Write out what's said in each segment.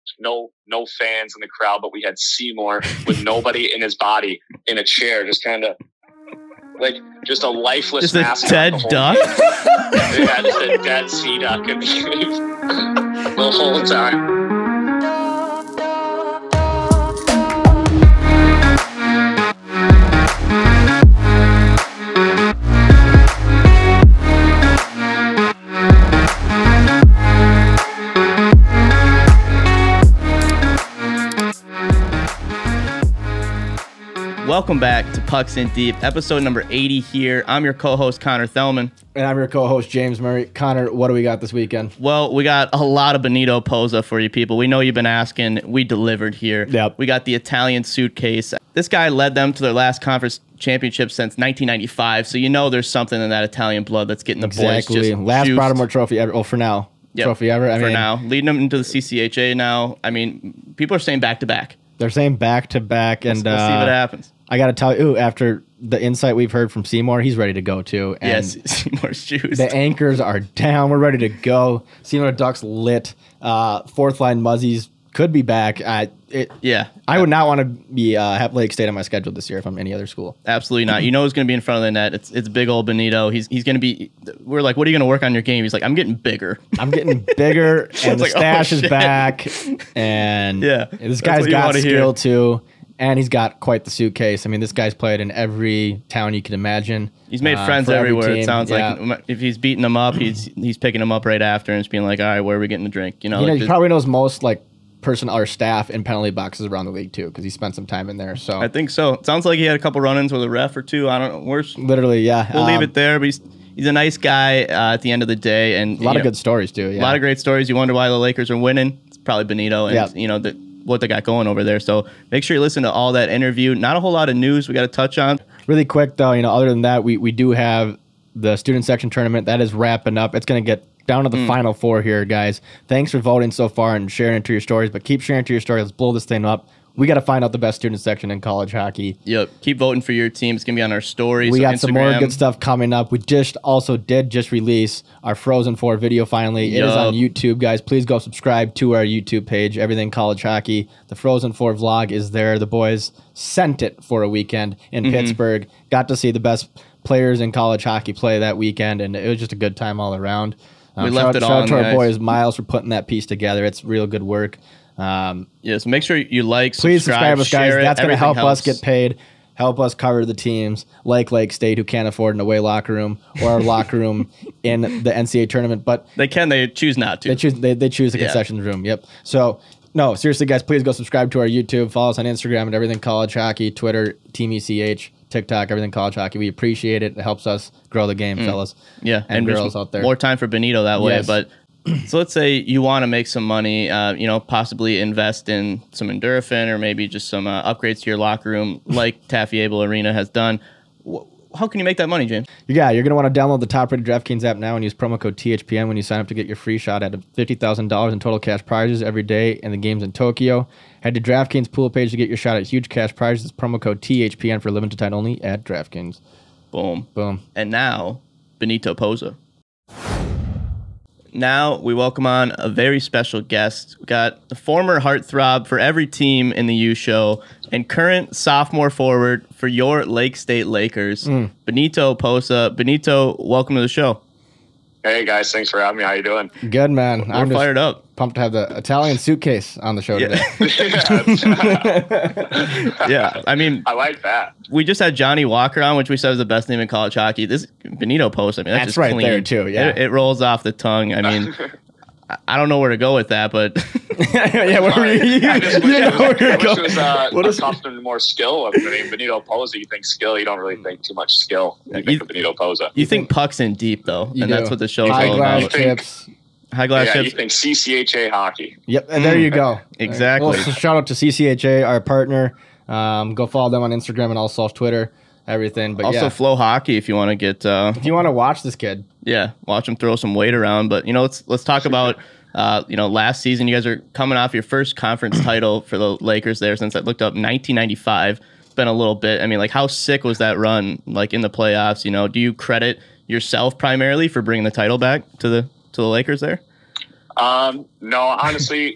no fans in the crowd, but we had Seamore with nobody in his body in a chair, just kind of like just a lifeless just a dead duck. Yeah, just a dead sea duck the whole time. Welcome back to Pucks in Deep, episode number 80 here. I'm your co-host, Connor Thellman. And I'm your co-host, James Murray. Connor, what do we got this weekend? Well, we got a lot of Benito Posa for you people. We know you've been asking. We delivered here. Yep. We got the Italian Suitcase. This guy led them to their last conference championship since 1995, so you know there's something in that Italian blood that's getting the boys just last juiced. Broadmoor Trophy ever. Oh, for now. Yep. Trophy ever. For now. Leading them into the CCHA now. I mean, people are saying back-to-back. They're saying back-to-back. And we'll see what happens. I got to tell you, after the insight we've heard from Seamore, he's ready to go too. And yes, Seamore's juiced. The anchors are down. We're ready to go. Seamore Ducks lit. Fourth line Muzzies could be back. I would not want to be have Lake State on my schedule this year if I'm any other school. Absolutely not. You know who's going to be in front of the net. It's big old Benito. He's going to be. We're like, what are you going to work on your game? He's like, I'm getting bigger. I'm getting bigger, and the stash is back. And this guy's got skill too. And he's got quite the suitcase. I mean, this guy's played in every town you can imagine. He's made friends everywhere. It sounds like if he's beating them up, he's picking them up right after and just being like, all right, where are we getting the drink? You know, he probably knows most like personnel or staff in penalty boxes around the league too, because he spent some time in there. So I think so. It sounds like he had a couple run-ins with a ref or two. I don't know. Literally, yeah. We'll leave it there. But he's a nice guy at the end of the day, and a lot of good stories too. Yeah. A lot of great stories. You wonder why the Lakers are winning. It's probably Benito, and what they got going over there. So make sure you listen to all that interview. Not a whole lot of news we got to touch on. Really quick though, other than that, we do have the student section tournament that is wrapping up. It's going to get down to the final four here, guys. Thanks for voting so far and sharing it to your stories, but keep sharing to your stories. Let's blow this thing up. We got to find out the best student section in college hockey. Yep. Keep voting for your team. It's going to be on our stories. We got some more good stuff coming up. We just release our Frozen 4 video finally. Yep. It is on YouTube, guys. Please go subscribe to our YouTube page, Everything College Hockey. The Frozen 4 vlog is there. The boys sent it for a weekend in Pittsburgh. Got to see the best players in college hockey play that weekend, and it was just a good time all around. We left it all on to our boys, Miles, for putting that piece together. It's real good work. So make sure you like, please subscribe us, guys. That's going to help us get paid, help us cover the teams like Lake State, who can't afford an away locker room or a locker room in the NCAA tournament. But they choose not to. They choose the concessions room. Yep. So no, seriously, guys, please go subscribe to our YouTube. Follow us on Instagram at Everything College Hockey, Twitter, Team ECH, TikTok, Everything College Hockey. We appreciate it. It helps us grow the game, fellas. Yeah, and girls out there. More time for Benito that way, but. So let's say you want to make some money, possibly invest in some Endorphin or maybe just some upgrades to your locker room like Taffy Able Arena has done. How can you make that money, James? Yeah, you're going to want to download the top-rated DraftKings app now and use promo code THPN when you sign up to get your free shot at $50,000 in total cash prizes every day in the games in Tokyo. Head to DraftKings pool page to get your shot at huge cash prizes. Promo code THPN for limited time only at DraftKings. Boom. Boom. And now, Benito Posa. Now we welcome on a very special guest. We got the former heartthrob for every team in the U Show and current sophomore forward for your Lake State Lakers, Benito Posa. Benito, welcome to the show. Hey guys, thanks for having me. How you doing? Good, man. I'm fired up. Pumped to have the Italian Suitcase on the show today. Yeah, I mean, I like that. We just had Johnny Walker on, which we said is the best name in college hockey. This Benito Posa, I mean, that's just right clean. there too. Yeah, it rolls off the tongue. I mean, I don't know where to go with that, but where were you? I just wish it was accustomed more skill. I mean, Benito Posa, you think skill, you don't really think too much skill. You think of Benito Posa. You think pucks in deep, though, and that's what the show's all about. High glass chips. You think CCHA hockey. Yep, and there you go. Exactly. Well, so shout out to CCHA, our partner. Go follow them on Instagram and also Twitter, everything. But also Flohockey if you want to get. If you want to watch this kid. Yeah, watch him throw some weight around. But let's talk about last season. You guys are coming off your first conference title for the Lakers there since I looked up 1995. It's been a little bit. I mean, like how sick was that run? Like in the playoffs, do you credit yourself primarily for bringing the title back to the Lakers there? No, honestly,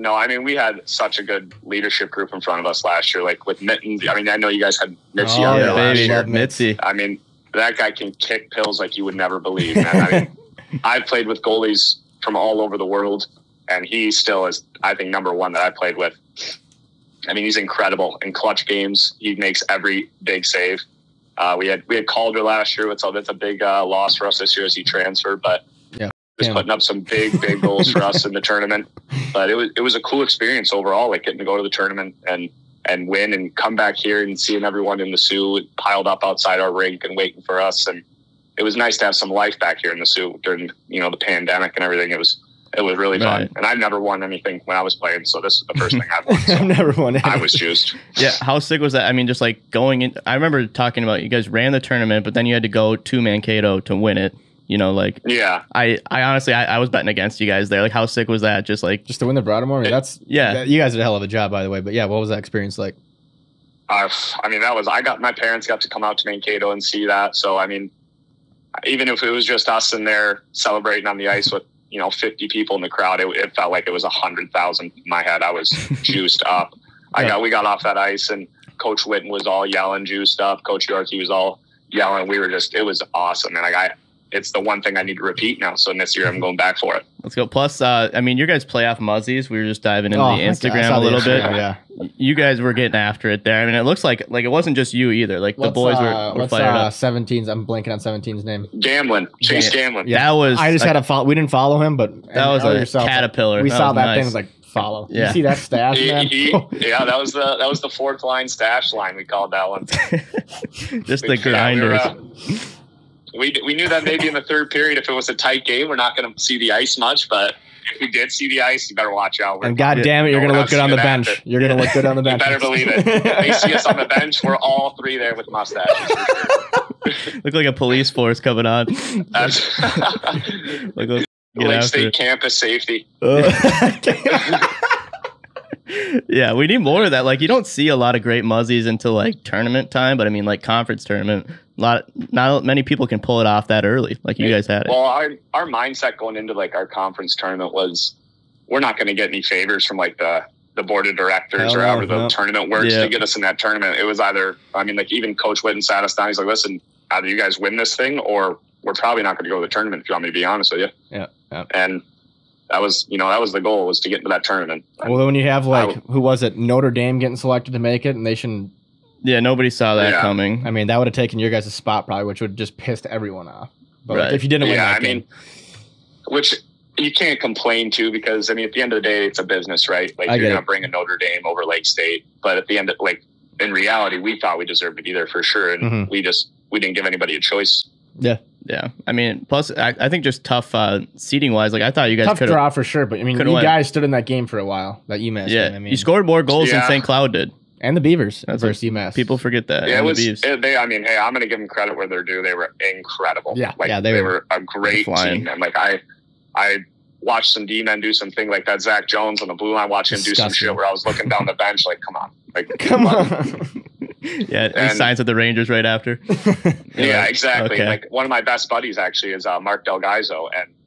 No, I mean, we had such a good leadership group in front of us last year, like with Mittens. I mean, I know you guys had Mitzi out there last year. Mitzi. I mean, that guy can kick pills like you would never believe, man. I mean, I've played with goalies from all over the world, and he still is, I think, number one that I played with. I mean, he's incredible in clutch games. He makes every big save. We had Calder last year. That's a big loss for us this year as he transferred, but just putting up some big goals for us in the tournament. But it was a cool experience overall, like getting to go to the tournament and win and come back here and seeing everyone in the Soo piled up outside our rink and waiting for us. And it was nice to have some life back here in the Soo during, the pandemic and everything. It was really fun. And I've never won anything when I was playing, so this is the first thing I've won. So I've never won anything. I was juiced. Yeah, how sick was that? I mean, just like going in, I remember talking about you guys ran the tournament, but then you had to go to Mankato to win it. Yeah. I honestly, I was betting against you guys there. Like, how sick was that? Just to win the Broadmoor? I mean, you guys did a hell of a job, by the way. But yeah, what was that experience like? I mean, my parents got to come out to Mankato and see that. So, I mean, even if it was just us in there celebrating on the ice with, 50 people in the crowd, it felt like it was 100,000 in my head. I was juiced up. We got off that ice and Coach Witten was all yelling, juiced up. Coach Yorkie was all yelling. It was awesome. And it's the one thing I need to repeat now. So this year I'm going back for it. Let's go. Plus, I mean, your guys playoff muzzies. We were just diving into the Instagram a little bit. Yeah. You guys were getting after it there. I mean, it looks like it wasn't just you either. Like the boys were fired up. 17's? I'm blanking on 17's name. Gamlin. Chase Gamlin. Yeah. That was. I just had to follow. We didn't follow him, but that was a caterpillar. We saw that thing was like follow. Yeah. You see that stash, man? Yeah, that was the fourth line stash line. We called that one. Just the grinders. We knew that maybe in the third period, if it was a tight game, we're not going to see the ice much. But if we did see the ice, you better watch out. And God damn it, you're going to look good on the bench. You're going to look good on the bench. You better believe it. If they see us on the bench, we're all three there with mustaches. For sure. Look like a police force coming on. Lake State campus safety. Yeah, we need more of that. Like, you don't see a lot of great muzzies until like tournament time, but I mean, like conference tournament, not many people can pull it off that early. Like you guys had it. Well, our mindset going into like our conference tournament was we're not going to get any favors from like the board of directors or however the tournament works to get us in that tournament. It was either, I mean, like even Coach Witten sat us down. He's like, listen, either you guys win this thing or we're probably not going to go to the tournament, if you want me to be honest with you. Yeah. And that was the goal, was to get into that tournament. Well, when you have who was it? Notre Dame getting selected to make it, and they shouldn't. Yeah, nobody saw that coming. I mean, that would have taken your guys' spot probably, which would have just pissed everyone off. But like, if you didn't win that game. Which you can't complain to, because I mean, at the end of the day, it's a business, right? Like you're gonna bring a Notre Dame over Lake State, but at the end of in reality, we thought we deserved to be there for sure, and we didn't give anybody a choice. Yeah. I mean, plus, I think just tough seating wise. Like, I thought you guys tough draw for sure, but I mean, you guys stood in that game for a while. That UMass game. I mean, you scored more goals than St. Cloud did, and the Beavers versus UMass. People forget that. Yeah, I mean, hey, I'm going to give them credit where they're due. They were incredible. Yeah, they were a great team. And like I watched some D-men do something like that. Zach Jones on the blue line, watch him do some shit where I was looking down the bench like, come on. Like, come on. Yeah, he signs with the Rangers right after. Yeah, exactly. Okay. Like one of my best buddies actually is Mark Delgaizo,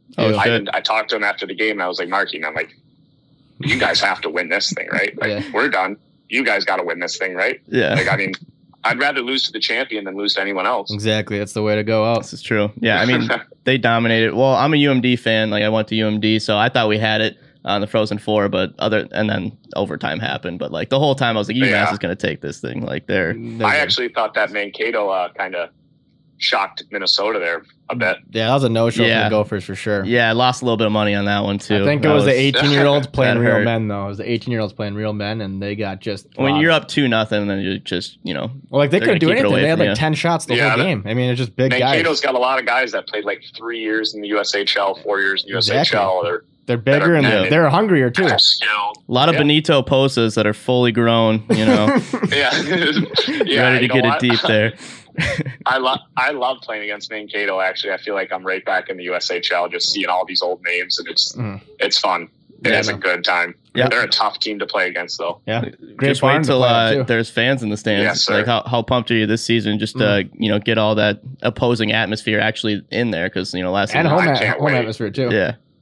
and I talked to him after the game, and I was like, Marky, and I'm like, you guys have to win this thing, right? Like we're done. You guys got to win this thing, right? Yeah. Like I mean, I'd rather lose to the champion than lose to anyone else. Exactly, that's the way to go out. This is true. Yeah, I mean, they dominated. Well, I'm a UMD fan. Like I went to UMD, so I thought we had it on the Frozen Four, and then overtime happened. But like the whole time I was like, UMass is going to take this thing. Like I actually thought that Mankato kind of shocked Minnesota there a bit. Yeah, that was a no-show for the Gophers for sure. Yeah, I lost a little bit of money on that one too. I think it was the 18-year-olds playing real men though. It was the 18-year-olds playing real men, and they got just. When you're up 2-0, then you just well, like they couldn't do anything. They had like 10 shots the whole game. I mean, it's just big guys. Mankato's got a lot of guys that played like 3 years in the USHL, 4 years in the USHL. They're bigger and they're hungrier too. A lot of Benito Posas that are fully grown, yeah, ready to get it deep there. I love playing against Mankato. Actually, I feel like I'm right back in the USHL, just seeing all these old names, and it's fun. It is a good time. Yeah. They're a tough team to play against, though. Yeah, just wait till there's fans in the stands. Like how pumped are you this season? Just get all that opposing atmosphere actually in there, because last season home atmosphere too. Yeah.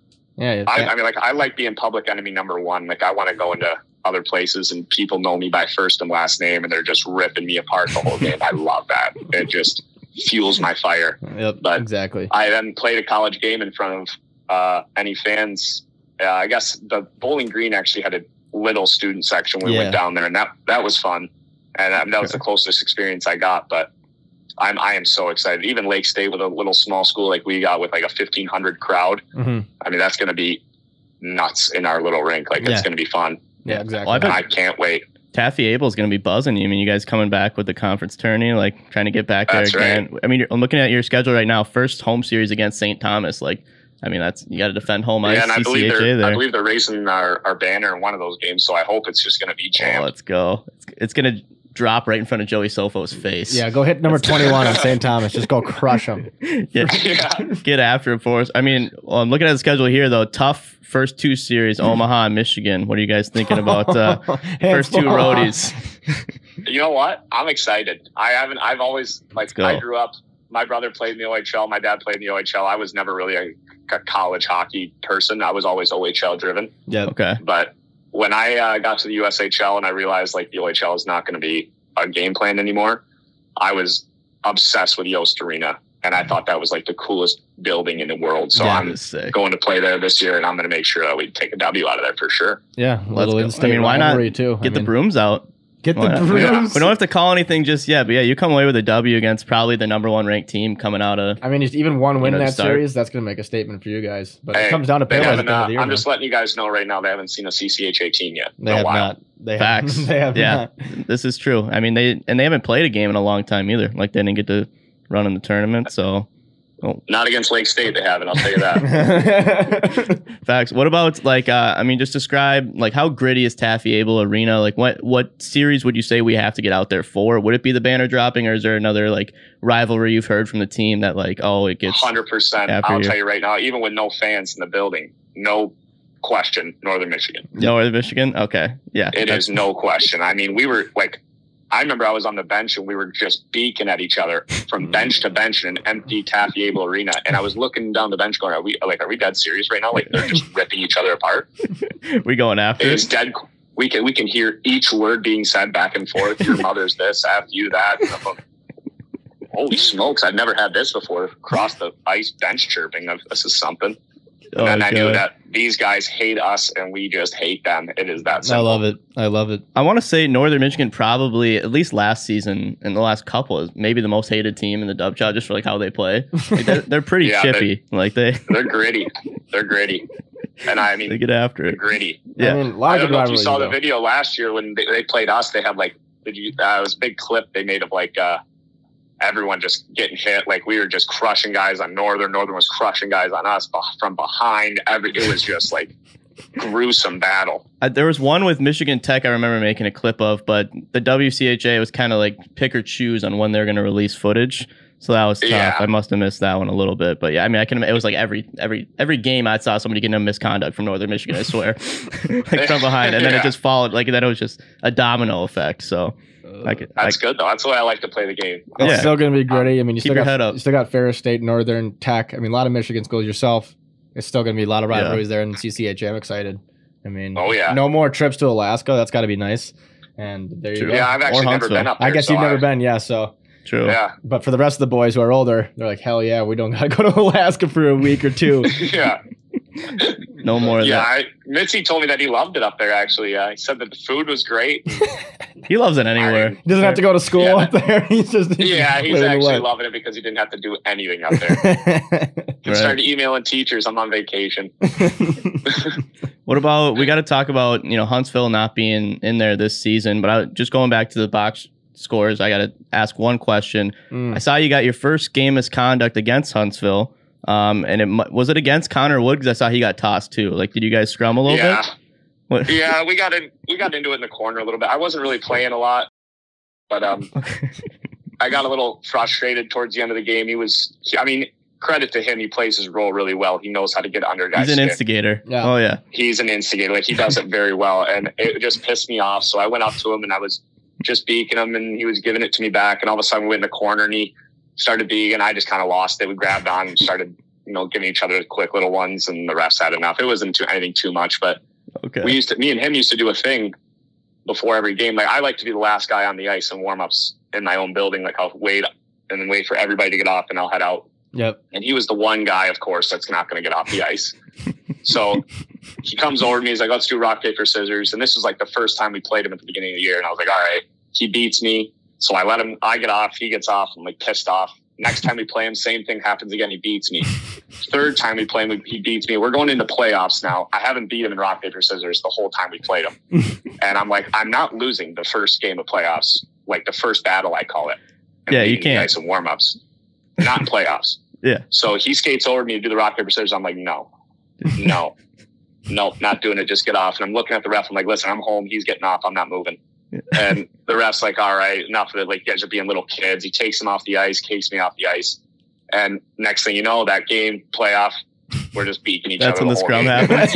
Yeah, I mean, like, I like being public enemy number one. Like, I want to go into other places and people know me by first and last name and they're just ripping me apart the whole game. I love that. It just fuels my fire. Yep, but exactly. I then played a college game in front of any fans. I guess the Bowling Green actually had a little student section when we went down there, and that was fun. And that was the closest experience I got. But I am so excited. Even Lake State with a little small school like we got with like a 1,500 crowd. Mm-hmm. I mean, that's going to be nuts in our little rink. Like, it's going to be fun. Yeah, exactly. Well, I can't wait. Taffy Abel's going to be buzzing you. I mean, you guys coming back with the conference tourney, like trying to get back there again. Right. I mean, I'm looking at your schedule right now. First home series against St. Thomas. Like, I mean, you got to defend home ice. Yeah, and I believe they're raising our banner in one of those games. So I hope it's just going to be jammed. Oh, let's go. It's going to drop right in front of Joey Sofo's face. Yeah, go hit number 21 on St. Thomas. Just go crush him. Yeah. Get after it for us. I mean, I'm looking at the schedule here, though. Tough first two series, Omaha and Michigan. What are you guys thinking about first two roadies? You know what? I'm excited. I've always, like, I grew up, my brother played in the OHL. My dad played in the OHL. I was never really a college hockey person. I was always OHL driven. Yeah. Okay. But when I got to the USHL and I realized, like, the OHL is not going to be a game plan anymore, I was obsessed with Yost Arena. And I thought that was like the coolest building in the world. So I'm going to play there this year, and I'm going to make sure that we take a W out of there for sure. Yeah, little in-state. I mean, why not too? Get the brooms out? Get the brooms. We don't have to call anything just yet, but yeah, you come away with a W against probably the number one ranked team coming out of. I mean, just even one win in that series, that's going to make a statement for you guys. But it comes down to pay. I'm just letting you guys know right now, they haven't seen a CCHA team yet. They have not. Facts. They have not. This is true. I mean, they haven't played a game in a long time either. Like, they didn't get to run in the tournament, so. Oh. Not against Lake State, they haven't. I'll tell you that. Facts. What about, like, I mean, just describe, like, how gritty is Taffy Abel Arena? Like, what series would you say we have to get out there for? Would it be the banner dropping, or is there another, like, rivalry you've heard from the team that, like, it gets 100%. I'll tell you right now, even with no fans in the building, no question, Northern Michigan. Northern Michigan? Okay. Yeah. It is no question. I mean, we were, like, I remember I was on the bench and we were just beaking at each other from bench to bench in an empty Taffy Abel arena. And I was looking down the bench going, are we dead serious right now? Like, they're just ripping each other apart. We going after it? It's dead. We can hear each word being said back and forth. Your mother's this, after you that. Holy smokes. I've never had this before. Across the ice bench chirping. This is something. And then I knew that these guys hate us and we just hate them. It is that simple. I love it. I want to say Northern Michigan probably, at least last season and the last couple, is maybe the most hated team in the WCHA just for, like, how they play. Like, they're pretty chippy. They're gritty. They're gritty. And I mean, they get after it. Gritty. Yeah. I mean, I don't know if you saw the video last year when they played us. They had, like, it was a big clip they made of, like, everyone just getting hit. Like, we were just crushing guys on Northern. Northern was crushing guys on us from behind. It was just like gruesome battle. There was one with Michigan Tech I remember making a clip of, but the WCHA was kind of like pick or choose on when they're going to release footage. So that was tough. Yeah. I must have missed that one a little bit, but yeah, I mean, it was like every game I saw somebody getting a misconduct from Northern Michigan, I swear, like from behind, and then it just followed. Like, then it was just a domino effect. So. That's good though. That's the way I like to play the game. It's still going to be gritty. I mean, you still got Ferris State, Northern, Tech. I mean, a lot of Michigan schools yourself. It's still going to be a lot of rivalries there in the CCHA. I'm excited. I mean, no more trips to Alaska. That's got to be nice. And there you go. Yeah, I've actually never been up there. I guess you've never been. Yeah, so. True. Yeah. But for the rest of the boys who are older, they're like, hell yeah, we don't got to go to Alaska for a week or two. Yeah. No more of that. Mitzi told me that he loved it up there, actually. He said that the food was great. He loves it anywhere. He doesn't have to go to school up there. He's actually loving it because he didn't have to do anything up there. He started emailing teachers, I'm on vacation. What about, we got to talk about, Huntsville not being in there this season, but just going back to the box scores, I got to ask one question. I saw you got your first game misconduct against Huntsville. And was it against Connor Wood? Because I saw he got tossed too. Like, did you guys scrum a little bit? What? Yeah, we got into it in the corner a little bit. I wasn't really playing a lot, but I got a little frustrated towards the end of the game. Credit to him, he plays his role really well. He knows how to get under guys. He's an instigator. Yeah. Oh yeah, he's an instigator. Like, he does it very well, and it just pissed me off. So I went up to him and I was just beaking him, and he was giving it to me back. And all of a sudden, we went in the corner and he started being, and I just kind of lost it. We grabbed on and started giving each other quick little ones, and the refs had enough. It wasn't anything too much, but me and him used to do a thing before every game. Like, I like to be the last guy on the ice in warm-ups in my own building. Like, I'll wait and then wait for everybody to get off, and I'll head out. Yep. And he was the one guy, of course, that's not going to get off the ice. So he comes over to me. He's like, let's do rock, paper, scissors. And this was like the first time we played him at the beginning of the year. And I was like, all right. He beats me. So I let him. I get off. He gets off. I'm like pissed off. Next time we play him, same thing happens again. He beats me. Third time we play him, he beats me. We're going into playoffs now. I haven't beat him in rock, paper, scissors the whole time we played him. And I'm like, I'm not losing the first game of playoffs, like the first battle, I call it. And yeah, you can't. Some warm-ups. Not in playoffs. Yeah. So he skates over me to do the rock, paper, scissors. I'm like, no, not doing it. Just get off. And I'm looking at the ref. I'm like, listen, I'm home. He's getting off. I'm not moving. Yeah. And the ref's like, all right, enough of it. Like, you guys are being little kids. He takes him off the ice, kicks me off the ice. And next thing you know, that game, playoff, we're just beating each other. That's when the scrum happens.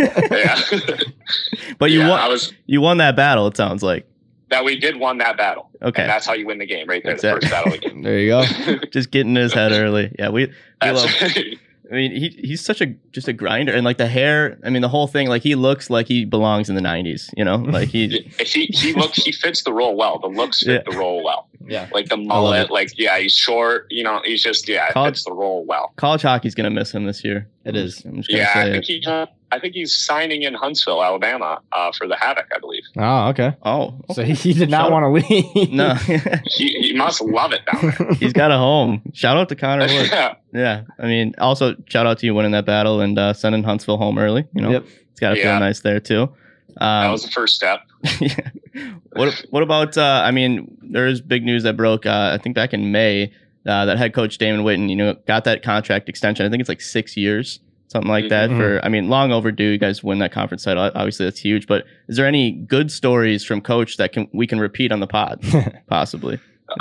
Yeah. But you won that battle, it sounds like. That we did won that battle. Okay. And that's how you win the game right there. The first battle of the game. There you go. Just getting in his head early. Yeah, we love. I mean, he's such a grinder, and like the hair. I mean, the whole thing. Like, he looks like he belongs in the '90s. Like he fits the role well. The looks fit the role well. Yeah, like the mullet. Like, he's short. He's just fits the role well. College hockey's gonna miss him this year. It is. I'm just gonna say I think he's signing in Huntsville, Alabama, for the Havoc, I believe. Oh, okay. Oh, so he did not want to leave. No, he must love it down there. He's got a home. Shout out to Connor Wood. Yeah, I mean, also shout out to you winning that battle and sending Huntsville home early. Yep. It's got to feel nice there too. That was the first step. Yeah. What about? I mean, there is big news that broke. I think back in May that head coach Damon Whitten, got that contract extension. I think it's like 6 years. Something like that for, I mean, long overdue. You guys win that conference title. Obviously, that's huge. But is there any good stories from Coach that we can repeat on the pod, possibly?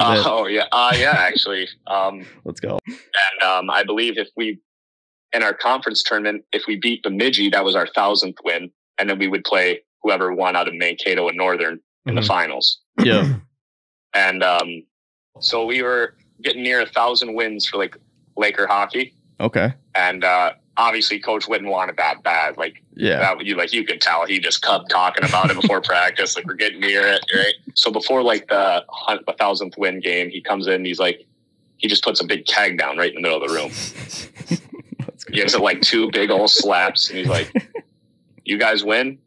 Actually. Let's go. And I believe in our conference tournament, if we beat Bemidji, that was our 1,000th win. And then we would play whoever won out of Mankato and Northern in the finals. Yeah. And so we were getting near 1,000 wins for like Laker hockey. Okay. And obviously, Coach Whitten wanted that bad. Like, you could tell he just kept talking about it before practice. Like, we're getting near it, right? So before like the 1,000th win game, he comes in. And he's like, he just puts a big keg down right in the middle of the room. He gives it like 2 big old slaps, and he's like, "You guys win.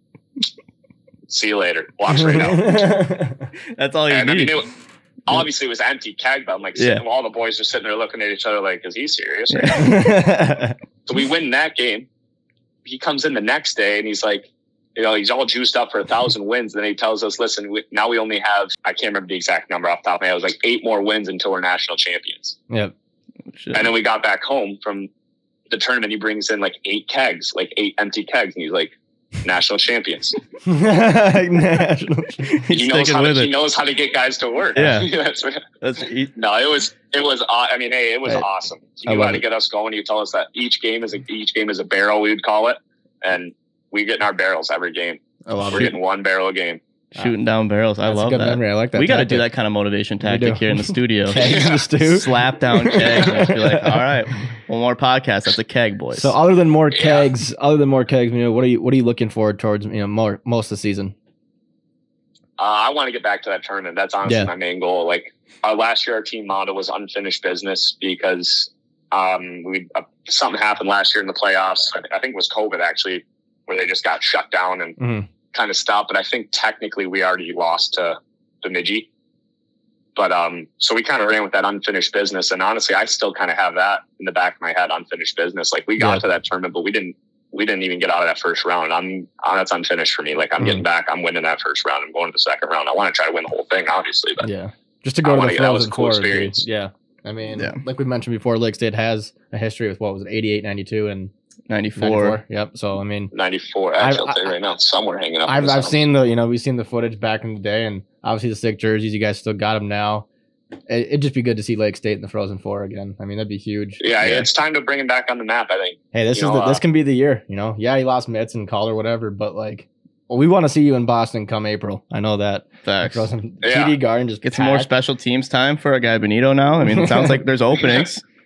See you later." Walks right out. That's all you need. I mean, obviously, it was empty keg, but I'm like, all the boys are sitting there looking at each other like, is he serious? Right? So we win that game. He comes in the next day and he's like, he's all juiced up for 1,000 wins. Then he tells us, listen, now we only have, I can't remember the exact number off the top of my head. It was like 8 more wins until we're national champions. Yep. And then we got back home from the tournament. He brings in like 8 kegs, like 8 empty kegs. And he's like, national champions. He knows how to get guys to work. Yeah. It was awesome. He wanted to get us going. He told us that each game is a barrel, we would call it, and we get in our barrels every game. We're getting 1 barrel a game. Shooting down barrels. I love that. Memory. I like that. We got to do that kind of motivation tactic here in the studio. Kegs, slap down keg. Be like, all right, one more podcast. That's a keg, boys. So other than more kegs, what are you looking forward towards? Most of the season. I want to get back to that tournament. That's honestly my main goal. Like last year, our team motto was unfinished business because something happened last year in the playoffs. I think it was COVID actually, where they just got shut down and kind of stopped. But I think technically we already lost to Bemidji. But so we kind of ran with that unfinished business. And honestly, I still kind of have that in the back of my head, unfinished business. Like, we got to that tournament, but we didn't even get out of that first round. That's unfinished for me. Like, I'm getting back. I'm winning that first round. I'm going to the second round. I want to try to win the whole thing, obviously. But just to go to the Frozen cool Four. Experience. Yeah. I mean, like we mentioned before, Lake State has a history with 88, 92, and 94. Yep. So I mean, 94. Actually, I'll tell you right now, it's somewhere hanging up. I've seen we've seen the footage back in the day, and obviously the sick jerseys. You guys still got them now. It'd just be good to see Lake State in the Frozen Four again. I mean, that'd be huge. Yeah, it's time to bring him back on the map, I think. Hey, this can be the year. Yeah, he lost mitts and call or whatever, but we want to see you in Boston come April. I know that. Facts. TD Garden just get some more special teams time for a guy Benito now. I mean, it sounds like there's openings.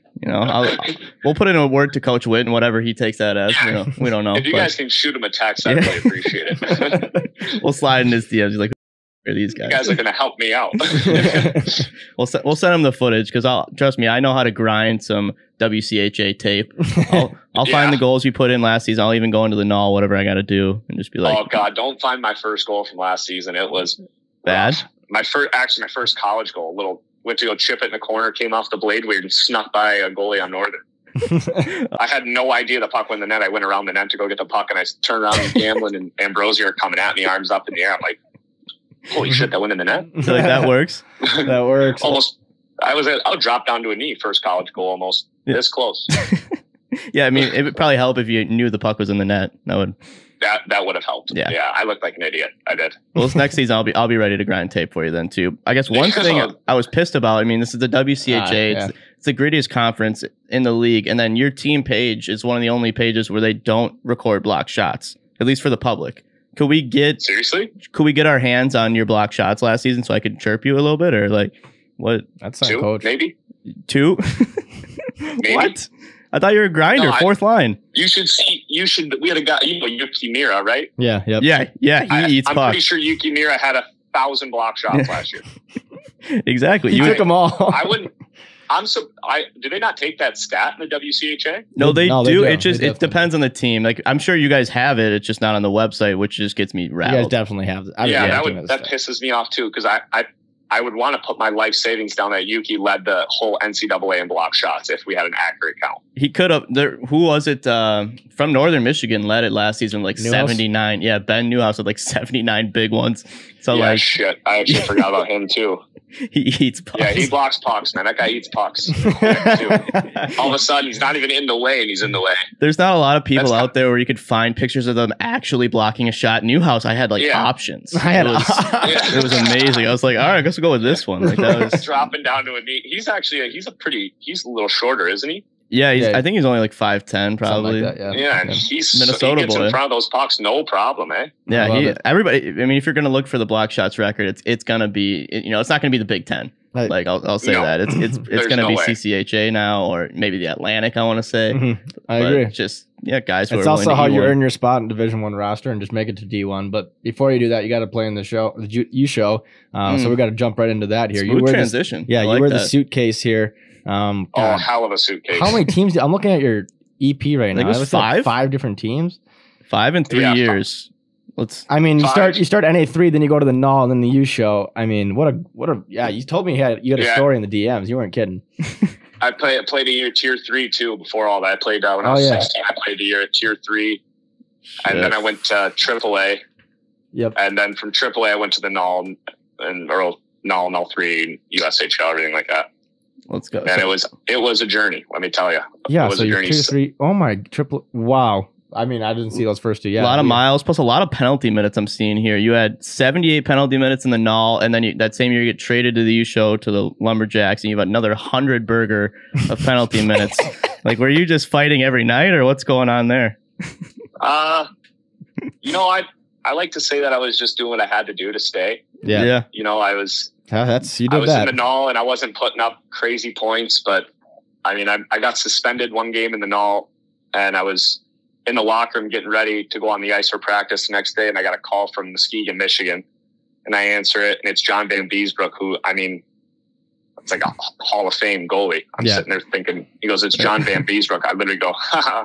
You know, we'll put in a word to Coach Witt and whatever he takes that as. You know, we don't know. If you guys can shoot him a text, I'd really appreciate it. We'll slide in his DMs. He's like, who are these guys? You guys are going to help me out. We'll send him the footage because trust me, I know how to grind some WCHA tape. I'll find the goals you put in last season. I'll even go into the null, whatever I got to do, and just be like, oh God, don't find my first goal from last season. It was bad. My first college goal. Went to go chip it in the corner, came off the blade weird and snuck by a goalie on Northern. I had no idea the puck went in the net. I went around the net to go get the puck, and I turned around and Gamblin and Ambrosi are coming at me, arms up in the air. I'm like, holy shit, that went in the net. So like that works. That works. Almost. I'll drop down to a knee. First college goal, almost this close. Yeah, I mean, it would probably help if you knew the puck was in the net. That would have helped. Yeah, I looked like an idiot. I did. Well, this next season I'll be ready to grind tape for you then too. I guess one thing I was pissed about. I mean, this is the WCHA. It's the grittiest conference in the league, and then your team page is one of the only pages where they don't record block shots, at least for the public. Could we get our hands on your block shots last season so I could chirp you a little bit, or like what? That's not 2, coach. Maybe 2. Maybe. What? I thought you were a grinder, No, fourth line. You should see. We had a guy, Yuki Mira, right? Yeah. Yep. Yeah. He eats I'm puck. pretty sure Yuki Mira had 1,000 block shots last year. Exactly. You took them all. I wouldn't. Do they not take that stat in the WCHA? No, they do. They It depends on the team. Like I'm sure you guys have it. It's just not on the website, which just gets me rattled. You guys definitely have it. That pisses me off too because I would want to put my life savings down that Yuki led the whole NCAA in block shots if we had an accurate count. He could have. Who was it from Northern Michigan led it last season? Like Newhouse? 79. Yeah, Ben Newhouse had like 79 big ones. So yeah, shit. I actually forgot about him too. He eats pucks. Yeah, he blocks pucks, man. That guy eats pucks. All of a sudden, he's not even in the way, and he's in the way. There's not a lot of people out there where you could find pictures of them actually blocking a shot. Newhouse, I had options. It was amazing. I was like, all right, I guess we'll go with this one. Like that was dropping down to a knee. He's a little shorter, isn't he? Yeah, I think he's only like 5'10", probably. Like that, yeah, and he's Minnesota he gets boy. in front of those pucks, no problem, eh? Yeah, everybody. I mean, if you're gonna look for the block shots record, it's gonna be it's not gonna be the Big Ten. Like I'll say that it's gonna be CCHA now, or maybe the Atlantic. I want to say. Mm-hmm. I agree. Just guys. It's also how you earn your spot in Division I roster and just make it to D1. But before you do that, you got to play in the show. So we got to jump right into that here. Smooth transition. You wear the suitcase here. Hell of a suitcase. How many teams? I'm looking at your EP right now. I think it was 5. 5 different teams. 5 in 3 years. You start NA3, then you go to the NAL, and then the U show. I mean, what a you told me you had a story in the DMs. You weren't kidding. I played a year Tier 3 too. Before all that, I played when I was 16. I played a year at Tier 3, and then I went to AAA. Yep. And then from AAA, I went to the NAL NAL 3, USHL, everything like that. Let's go. And it was a journey. Let me tell you. Yeah. It was so a you're journey. Tier 3. Oh my triple. Wow. I mean, I didn't see those first 2 yet. A lot of miles, plus a lot of penalty minutes I'm seeing here. You had 78 penalty minutes in the NAL, and then that same year you get traded to the U show to the Lumberjacks, and you have another 100 burger of penalty minutes. Like, were you just fighting every night, or what's going on there? I like to say that I was just doing what I had to do to stay. Yeah. I was you did I was that. in the NAL, and I wasn't putting up crazy points, but I mean, I got suspended one game in the NAL, and I was in the locker room getting ready to go on the ice for practice the next day, and I got a call from Muskegon, Michigan, and I answer it, and it's John Van Beesbrook, who, I mean, it's like a Hall of Fame goalie. I'm sitting there thinking, he goes, it's John Van Beesbrook. I literally go,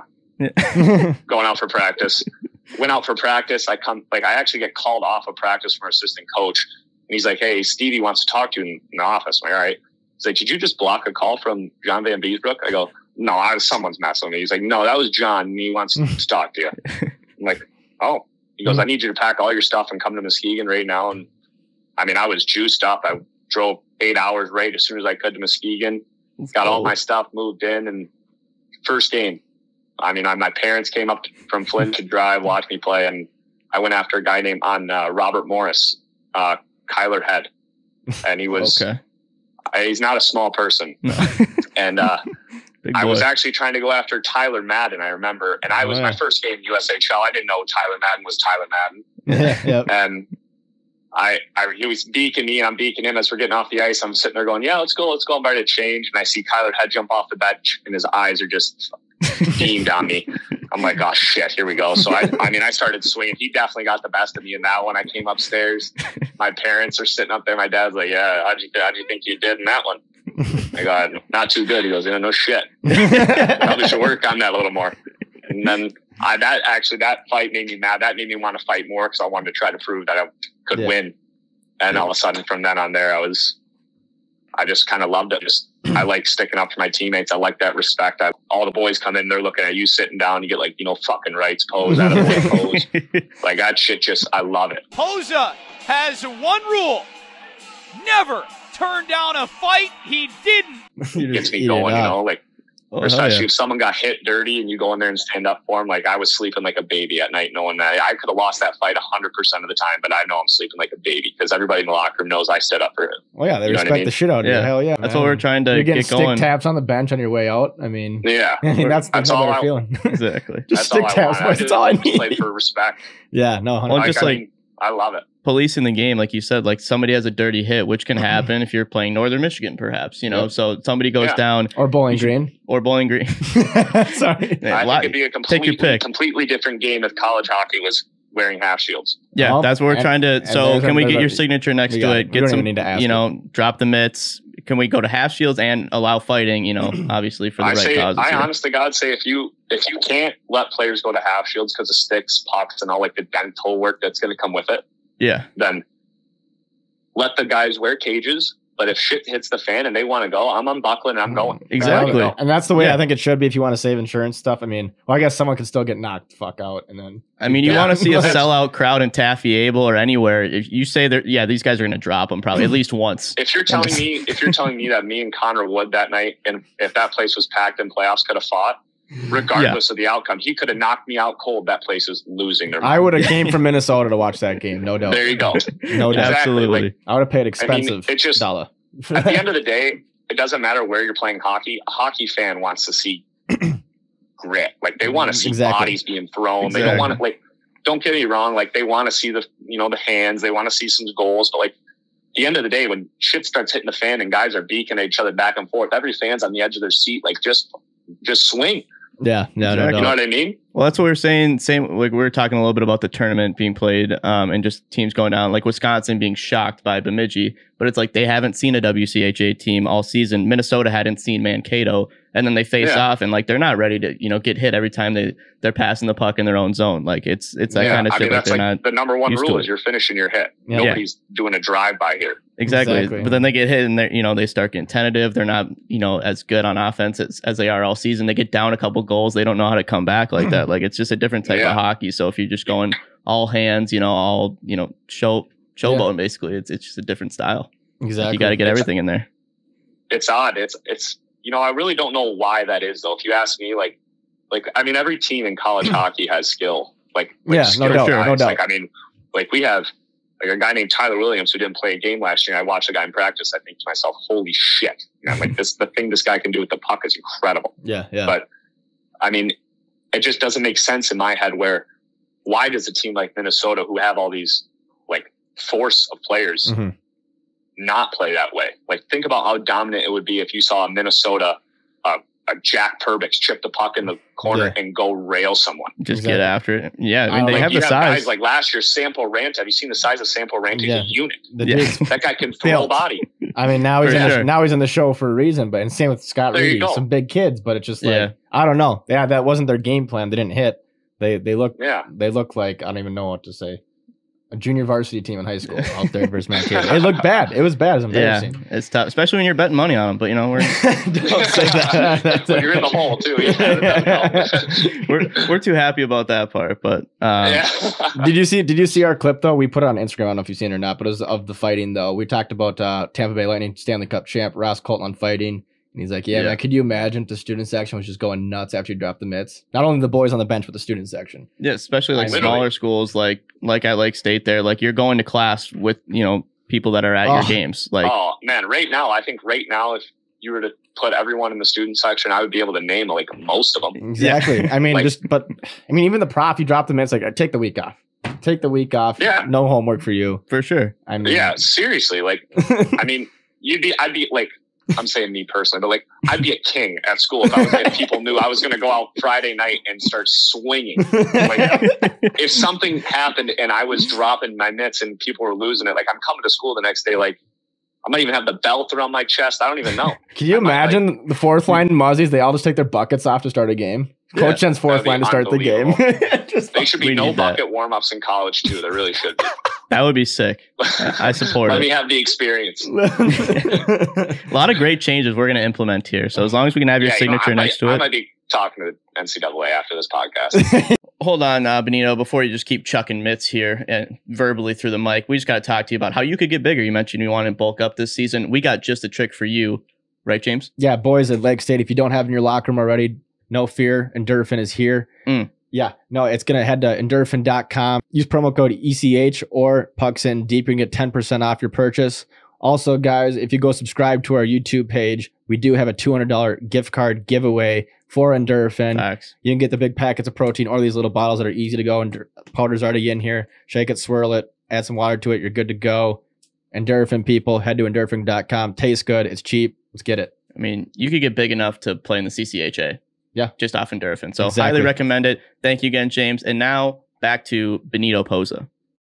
going out for practice. Went out for practice. I actually get called off of practice from our assistant coach, and he's like, hey, Stevie wants to talk to you in the office. I'm like, all right. He's like, did you just block a call from John Van Beesbrook? I go, no, someone's messing with me. He's like, no, that was John, and he wants to talk to you. I'm like, oh. He goes, I need you to pack all your stuff and come to Muskegon right now. And I mean, I was juiced up. I drove 8 hours right as soon as I could to Muskegon. Got all my stuff moved in, and first game, I mean, my parents came up from Flint to drive, watch me play, and I went after a guy named Robert Morris, Kyler Head, and he was he's not a small person, and I was actually trying to go after Tyler Madden, I remember, and I was my first game in USHL. I didn't know Tyler Madden was Tyler Madden, and he was beaking me and I'm beaking him as we're getting off the ice. I'm sitting there going, yeah, let's go. I'm ready to change. And I see Kyler Head jump off the bench and his eyes are just beamed on me. I'm like, oh shit, here we go. So I started swinging. He definitely got the best of me in that one. I came upstairs. My parents are sitting up there. My dad's like, yeah, how'd you think you did in that one? I go, not too good. He goes, yeah, no shit. Probably should work on that a little more. And then that fight made me mad. That made me want to fight more because I wanted to try to prove that I could win. And all of a sudden from then on there, I just kind of loved it. I like sticking up for my teammates. I like that respect. All the boys come in, they're looking at you sitting down. You get like, fucking rights pose, out of the way pose. Like that shit I love it. Posa has one rule. Never turn down a fight he didn't. Gets me going, especially if someone got hit dirty and you go in there and stand up for them. Like I was sleeping like a baby at night knowing that I could have lost that fight 100% of the time, but I know I'm sleeping like a baby because everybody in the locker room knows I stood up for it. Well, yeah, they respect the shit out of you. Hell yeah. That's what we're trying to You're getting get going. Stick taps on the bench on your way out. I mean, that's all I'm feeling. Exactly. Just stick taps. That's all I need. Play for respect. Yeah, no, I love it. Policing the game, like you said, like somebody has a dirty hit, which can happen if you're playing Northern Michigan, perhaps, so somebody goes down. Or Bowling Green. Sorry. I think it'd be a completely different game if college hockey was wearing half shields. Yeah, that's what we're trying to. So can we get your signature next to it? Get some, drop the mitts. Can we go to half shields and allow fighting, obviously for the right causes? I honest to God say if you can't let players go to half shields because of sticks, pucks, and all like the dental work that's going to come with it, then let the guys wear cages. But if shit hits the fan and they want to go, I'm unbuckling and I'm going. Exactly. And that's the way I think it should be if you want to save insurance stuff. I mean, I guess someone can still get knocked the fuck out. And then, you want to see a sellout crowd in Taffy Able or anywhere. If you say these guys are going to drop them probably at least once. If you're telling me that me and Connor Wood that night, and if that place was packed and playoffs could have fought, regardless of the outcome, he could have knocked me out cold. That place is losing their mind. I would have came from Minnesota to watch that game, no doubt. There you go. No doubt. Absolutely. Like, I would have paid expensive dollar. At the end of the day, it doesn't matter where you're playing hockey. A hockey fan wants to see grit. Like they want to see bodies being thrown. They don't want to don't get me wrong. Like they want to see the hands. They want to see some goals. But like at the end of the day, when shit starts hitting the fan and guys are beaking each other back and forth, every fan's on the edge of their seat. Like just swing. Yeah, no. You know what I mean? Well, that's what we're saying. Same, like we were talking a little bit about the tournament being played, and just teams going down, like Wisconsin being shocked by Bemidji, but it's like they haven't seen a WCHA team all season. Minnesota hadn't seen Mankato, and then they face off, and like they're not ready to get hit every time they're passing the puck in their own zone. Like it's that kind of shit. That's like not the number one rule is you're finishing your hit. Yeah. Nobody's doing a drive by here. Exactly. But then they get hit and they start getting tentative. They're not, as good on offense as they are all season. They get down a couple goals. They don't know how to come back like that. Like it's just a different type of hockey. So if you're just going all hands, all, showboating basically, it's just a different style. Exactly. You got to get everything in there. It's odd. It's I really don't know why that is though. If you ask me, every team in college hockey has skill. No doubt. Like we have a guy named Tyler Williams who didn't play a game last year. I watched the guy in practice. I think to myself, holy shit. I'm like, the thing this guy can do with the puck is incredible. Yeah. But it just doesn't make sense in my head why does a team like Minnesota who have all these force of players not play that way? Like think about how dominant it would be if you saw a Minnesota, a Jack Perbix chip the puck in the corner and go rail someone. Just get after it. Yeah, they have the size. Guys like last year, Sample Rant. Have you seen the size of Sample Rant? He's a unit. That guy can throw a body. Now he's in the show for a reason. But and same with Scott Reedy, some big kids. But it's just I don't know. Yeah, that wasn't their game plan. They didn't hit. They look like I don't even know what to say. A junior varsity team in high school out there versus Mankato. It looked bad. It was bad. It's embarrassing. Yeah, it's tough, especially when you're betting money on them. But we're don't say that. When you're in the hole too. We're too happy about that part. But did you see our clip though? We put it on Instagram. I don't know if you've seen it or not, but it was of the fighting though. We talked about Tampa Bay Lightning Stanley Cup champ Ross Colton on fighting. And he's like, man, could you imagine if the student section was just going nuts after you dropped the mitts? Not only the boys on the bench, but the student section. Yeah, especially smaller schools like at Lake State there. Like you're going to class with, people that are at your games. Like, oh, man, I think right now, if you were to put everyone in the student section, I would be able to name most of them. Exactly. Even the prof, you drop the mitts, I take the week off. Take the week off. Yeah. No homework for you. For sure. I mean, yeah, seriously. Like, I mean, I'd be like, I'm saying me personally, but like, I'd be a king at school if people knew I was going to go out Friday night and start swinging. Like, if something happened and I was dropping my mitts and people were losing it, like, I'm coming to school the next day, like, I might even have the belt around my chest. I don't even know. Can you imagine the fourth line Muzzies? They all just take their buckets off to start a game. Coach sends fourth line to start the game. They should be no bucket warm-ups in college, too. There really should be. That would be sick. I support Let it. me have the experience. A lot of great changes we're going to implement here. So as long as we can have your signature next to it. I might be talking to NCAA after this podcast. Hold on, Benito, before you just keep chucking mitts here and verbally through the mic, we just got to talk to you about how you could get bigger. You mentioned you want to bulk up this season. We got just a trick for you. Right, James? Yeah, boys at Lake State, if you don't have it in your locker room already, no fear. Endorphin is here. Yeah, no, it's going to head to endorphin.com. Use promo code ECH or PucksInDeep. You can get 10% off your purchase. Also, guys, if you go subscribe to our YouTube page, we do have a $200 gift card giveaway for Endorphin. Facts. You can get the big packets of protein or these little bottles that are easy to go. And powder's already in here. Shake it, swirl it, add some water to it. You're good to go. Endorphin, people, head to endorphin.com. Tastes good. It's cheap. Let's get it. I mean, you could get big enough to play in the CCHA. Yeah. Just off Endorphin. So Exactly. highly recommend it. Thank you again, James. And now back to Benito Posa.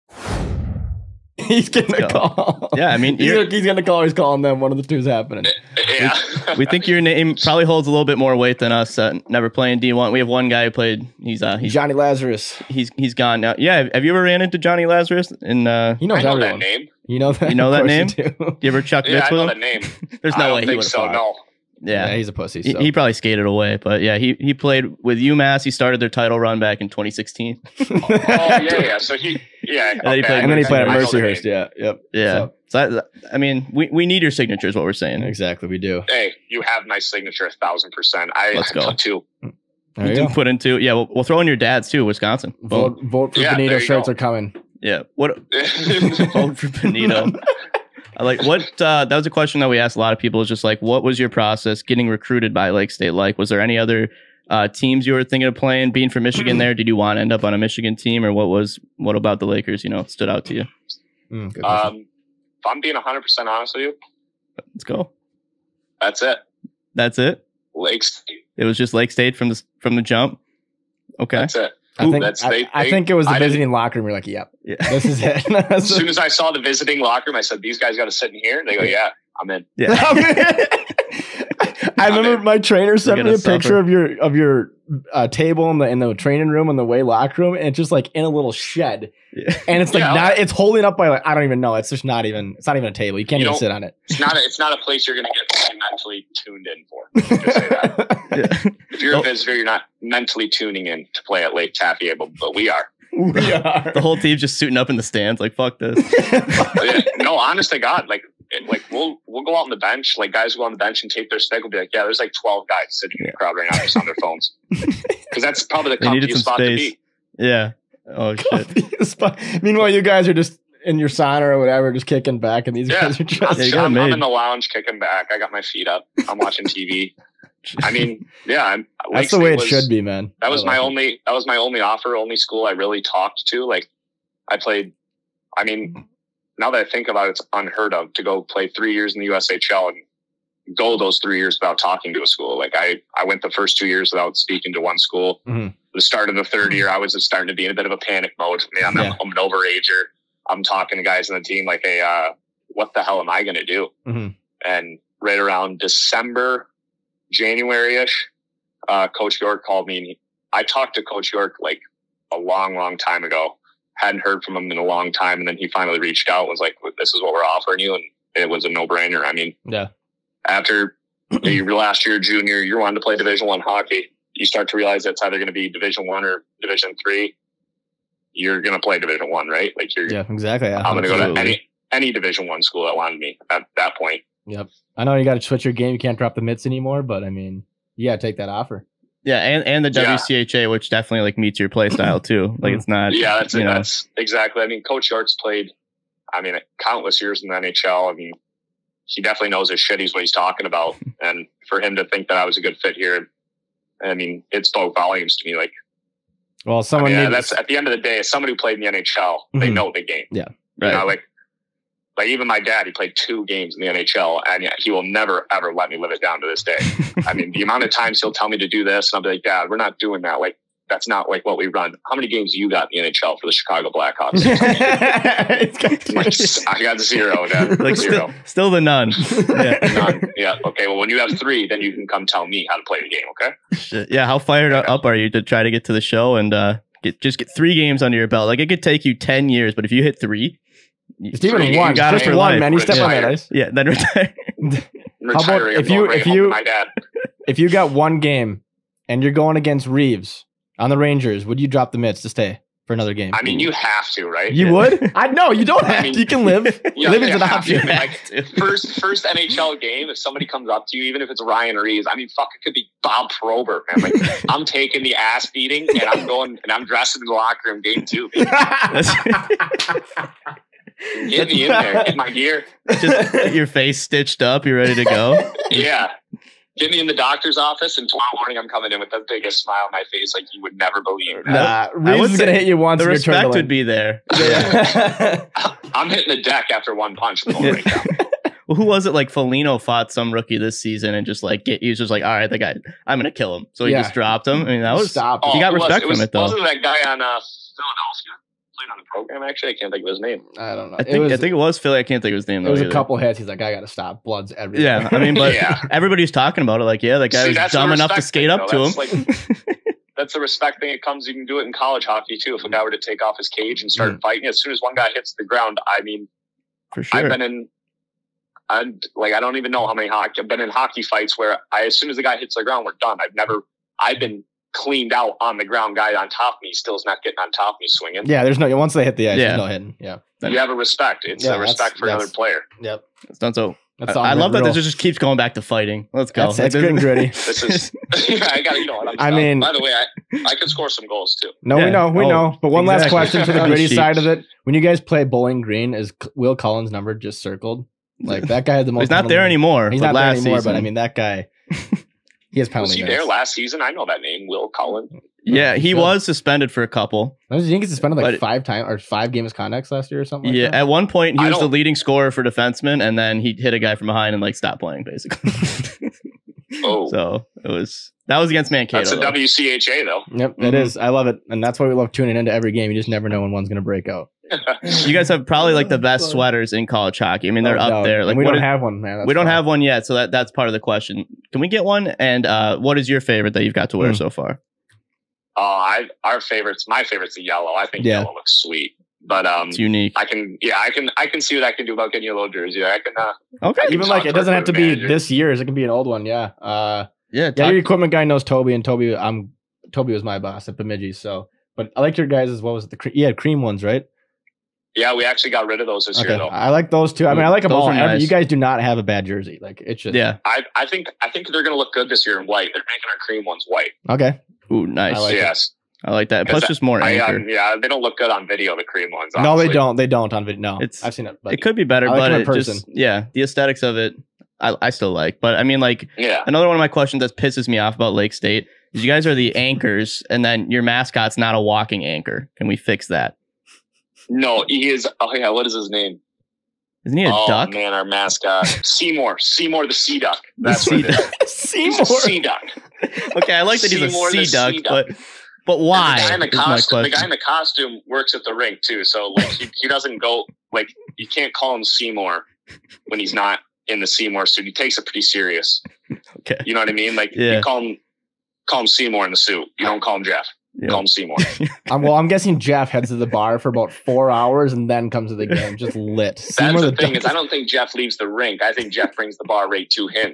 He's getting a call. Yeah, I mean, he's going to call or he's calling them. One of the two is happening. Yeah. We think your name probably holds a little bit more weight than us. Never playing D1. We have one guy who played. He's Johnny Lazarus. He's gone now. Yeah. Have you ever ran into Johnny Lazarus? And he knows I know everyone. that name. You know that? You know that name? You do. You ever chuck Yeah, mitts I with know him? that name. There's I no don't way he think would have so. fought. No. Yeah, he's a pussy. So. He probably skated away, but yeah, he played with UMass. He started their title run back in 2016. Yeah. So he And then he played and then he played at I know the Mercyhurst. name. Yeah. Yep. Yeah. So I mean, we need your signature is what we're saying. Exactly. We do. Hey, you have my signature 1,000%. Let's go. Put two. There you go. Put in two. Yeah, we'll throw in your dad's too, Wisconsin. Boom. Vote for Yeah, Benito. there you Shirts go. are coming. Yeah. What? Vote for Benito. I like what that was a question that we asked a lot of people. Is just like, what was your process getting recruited by Lake State? Like, was there any other teams you were thinking of playing? Being from Michigan, there, did you want to end up on a Michigan team, or what about the Lakers? Stood out to you? Good If I'm being 100% honest with you, Let's go. that's it. That's it. Lake State. It was just Lake State from the jump. Okay. That's it. I think, That's- I think it was the I didn't- visiting locker room. You're like, yep, Yeah. this is it. As soon as I saw the visiting locker room, I said, "These guys got to sit in here." And they go, "Yeah, I'm in." Yeah. I remember my trainer sent You're me a gonna picture of your table in the training room in the way locker room, and it's just like in a little shed, Yeah. and it's like Yeah. it's holding up by like I don't even know. It's just not even a table. You can't even sit on it. It's not a place you're going to get mentally tuned in for. Let me just say that. Yeah. If you're a visitor, you're not mentally tuning in to play at Lake Taffy, but we are. We are. The whole team's just suiting up in the stands. Like, fuck this. No, honest to God, we'll go out on the bench. Like, guys go on the bench and take their stick. We'll be like, yeah, there's like 12 guys sitting in the crowd right now just on their phones. Because that's probably the They needed comfiest some spot to space. be. Yeah. Oh shit. Meanwhile, you guys are just in your sauna or whatever, just kicking back, and these guys are just. Yeah, you got I'm made. in the lounge kicking back. I got my feet up. I'm watching TV. I mean, yeah, That's the way it should be, man. That was my only offer, only school I really talked to. Like, I played. I mean, now that I think about it, it's unheard of to go play 3 years in the USHL and go those 3 years without talking to a school. Like, I went the first 2 years without speaking to one school. Mm-hmm. The start of the third year, I was just starting to be in a bit of a panic mode. Man, I'm an overager. I'm talking to guys on the team like, hey, what the hell am I going to do? Mm-hmm. And right around December, January-ish, Coach York called me. And I talked to Coach York like a long, long time ago. Hadn't heard from him in a long time. And then he finally reached out and was like, this is what we're offering you. And it was a no-brainer. I mean, after your last year, junior, you're wanting to play Division I hockey. You start to realize it's either going to be Division I or Division III. You're going to play Division I, right? Like exactly. Yeah, I'm going to go to any Division I school that wanted me at that point. Yep. I know you got to switch your game. You can't drop the mitts anymore, but I mean, you got to take that offer. Yeah, and the WCHA, which definitely like meets your play style too. Like it's not. Yeah, that's it. That's exactly. I mean, Coach York's played. I mean, countless years in the NHL. I mean, he definitely knows his shit. He's what he's talking about. And for him to think that I was a good fit here, I mean, it spoke volumes to me. Like, Well, someone that's at the end of the day, somebody who played in the NHL, they know the game. Yeah. Right. You know, like even my dad, he played 2 games in the NHL, and he will never, ever let me live it down to this day. I mean, the amount of times he'll tell me to do this, and I'll be like, Dad, we're not doing that. Like, that's not like what we run. How many games do you got in the NHL for the Chicago Blackhawks? I got 0, Dad. Like 0. Still the none. Yeah. None. Yeah. Okay. Well, when you have 3, then you can come tell me how to play the game. Okay. Shit. Yeah. How fired up are you to try to get to the show and get 3 games under your belt? Like, it could take you 10 years, but if you hit 3, just even one, just one, life. man. You step on that ice. Yeah. Then retire. How about if you got 1 game and you're going against Reeves on the Rangers, would you drop the mitts to stay for another game? I mean, you have to, right? You would? I know you don't have to. You can live. Living's an option. Like, first NHL game, if somebody comes up to you, even if it's Ryan Reeves, I mean, fuck, it could be Bob Probert, man. Like, I'm taking the ass beating and I'm going and I'm dressing in the locker room game 2. Get me in there. Get my gear. Just get your face stitched up. You're ready to go. Yeah. Get me in the doctor's office, and tomorrow morning I'm coming in with the biggest smile on my face like you would never believe. Reeves is going to hit you once. The respect would be there. Yeah. I'm hitting the deck after 1 punch. Right now. Well, who was it? Like, Foligno fought some rookie this season and just like he was just like, all right, the guy, I'm going to kill him. So he just dropped him. I mean, that was stop. He got respect from it, though. Wasn't that guy on Philadelphia? On the program, actually, I can't think of his name. I don't know. I think it was Philly. I can't think of his name. It was a couple hits. He's like, I got to stop. Blood's everywhere. Yeah, I mean, but everybody's talking about it. Like, yeah, that guy was dumb enough to skate up to him. Like, that's the respect thing. It comes. You can do it in college hockey too. If a guy were to take off his cage and start fighting, as soon as one guy hits the ground, I mean, for sure. I've been I don't even know how many I've been in hockey fights where as soon as the guy hits the ground, we're done. I've been cleaned out on the ground. Guy on top of me still is not getting on top of me swinging. Yeah, there's no, once they hit the ice, there's no hitting. Yeah. You have a respect. It's a respect for another player. Yep. It's done so. I love that this just keeps going back to fighting. Let's go. That's good and gritty. This is, I got to go. I mean, by the way, I can score some goals too. No, we know. But one last question for the gritty side of it. When you guys play Bowling Green, is Will Cullen's number just circled? Like, that guy had the most. He's not there anymore. He's not there anymore, but I mean, that guy, he has penalty. Was he there last season? I know that name, Will Cullen. Yeah, he was suspended for a couple. I think he's suspended like 5 times or 5 games of conduct last year or something. Yeah, at one point he was the leading scorer for defensemen, and then he hit a guy from behind and like stopped playing basically. So that was against Mankato. That's a WCHA though. Yep, it is. I love it, and that's why we love tuning into every game. You just never know when one's going to break out. You guys have probably like the best sweaters in college hockey. I mean, they're up there. Like, we don't have one, man. We don't have one yet, so that's part of the question. Can we get one? And what is your favorite that you've got to wear so far? My favorite's the yellow. I think yellow looks sweet, but it's unique. I can see what I can do about getting you a little jersey. I can. Okay, even like it doesn't have to be this year's. It can be an old one. Yeah. Your equipment guy knows Toby, and Toby was my boss at Bemidji. So, but I liked your guys' what was it? You had cream ones, right? Yeah, we actually got rid of those this year, though. I like those too. I mean, I like them all. Nice. You guys do not have a bad jersey. Like, it's just I think they're gonna look good this year in white. They're making our cream ones white. Okay. Ooh, nice. Yes. I like that. Plus, just more anchor. They don't look good on video. The cream ones. Honestly. No, they don't. They don't on video. No, I've seen it. But it could be better, but it just the aesthetics of it, I still like. But I mean, like, another one of my questions that pisses me off about Lake State is you guys are the anchors, and then your mascot's not a walking anchor. Can we fix that? No, he is. Oh yeah, what is his name? Isn't he a duck? Oh man, our mascot, Seamore the Sea Duck. That's what it is. Seamore Sea Duck. Okay, I like that he's a sea duck, but why? The guy in the costume works at the rink too, so like he doesn't go like you can't call him Seamore when he's not in the Seamore suit. He takes it pretty serious. Okay, you know what I mean? Like you call him Seamore in the suit. You don't call him Jeff. Call him Seamore. I'm guessing Jeff heads to the bar for about 4 hours and then comes to the game just lit. That's the thing is I don't think Jeff leaves the rink. I think Jeff brings the bar right to him.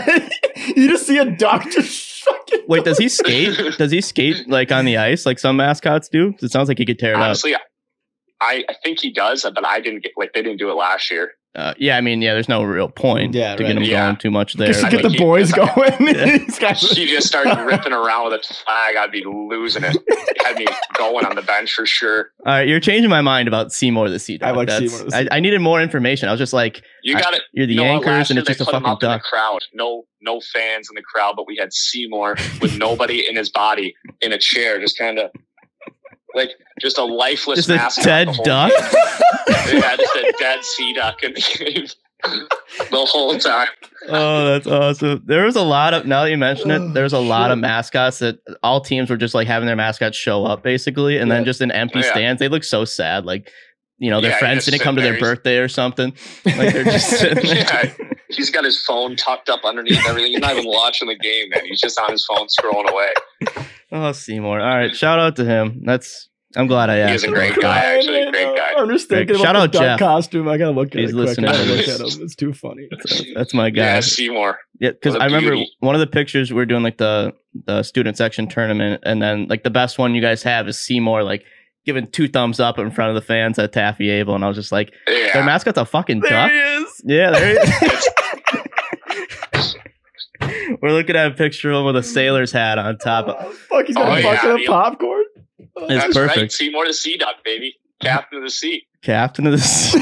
You just see a duck just fucking. Wait, does he skate? Does he skate like on the ice like some mascots do? It sounds like he could tear it up. Honestly, I think he does, but I didn't get they didn't do it last year. I mean, there's no real point to get him going too much there. Just to get the boys going. He just started ripping around with a flag. I'd be losing it. It had me going on the bench for sure. All right, you're changing my mind about Seamore the Sea Duck. I like Seamore the Sea Duck. I needed more information. I was just like, you got it. You're the anchors, and it's just a fucking duck. In the crowd. No fans in the crowd, but we had Seamore with nobody in his body in a chair, just kind of like just a lifeless Just a mascot. dead duck? Yeah, just a dead sea duck in the game the whole time. Oh, that's awesome. There was a lot of, now that you mention it, there's a lot of mascots that all teams were just like having their mascots show up basically, and then just in empty stands. They look so sad. Like, you know, their friends didn't come to their birthday or something. Like they're just sitting there. Yeah, he's got his phone tucked up underneath everything. He's not even watching the game, man. He's just on his phone scrolling away. Oh, Seamore. All right. Shout out to him. I'm glad I asked. He's a great guy, actually. Great guy. I'm just thinking Shout about out the duck Jeff. costume. I gotta look at He's it quick. listening I gotta to look this. at him. It's too funny. That's my guy. Yeah, Seamore. Yeah, because What a I remember beauty. one of the pictures we were doing like the student section tournament, and then like the best one you guys have is Seamore like giving 2 thumbs up in front of the fans at Taffy Able, and I was just like, their mascot's a fucking duck. There he is. Yeah, there he is. We're looking at a picture of him with a sailor's hat on top. Oh, fuck, he's got a bucket of popcorn. It's That's perfect. right. Seamore the Sea Duck, baby. Captain of the sea. Captain of the sea.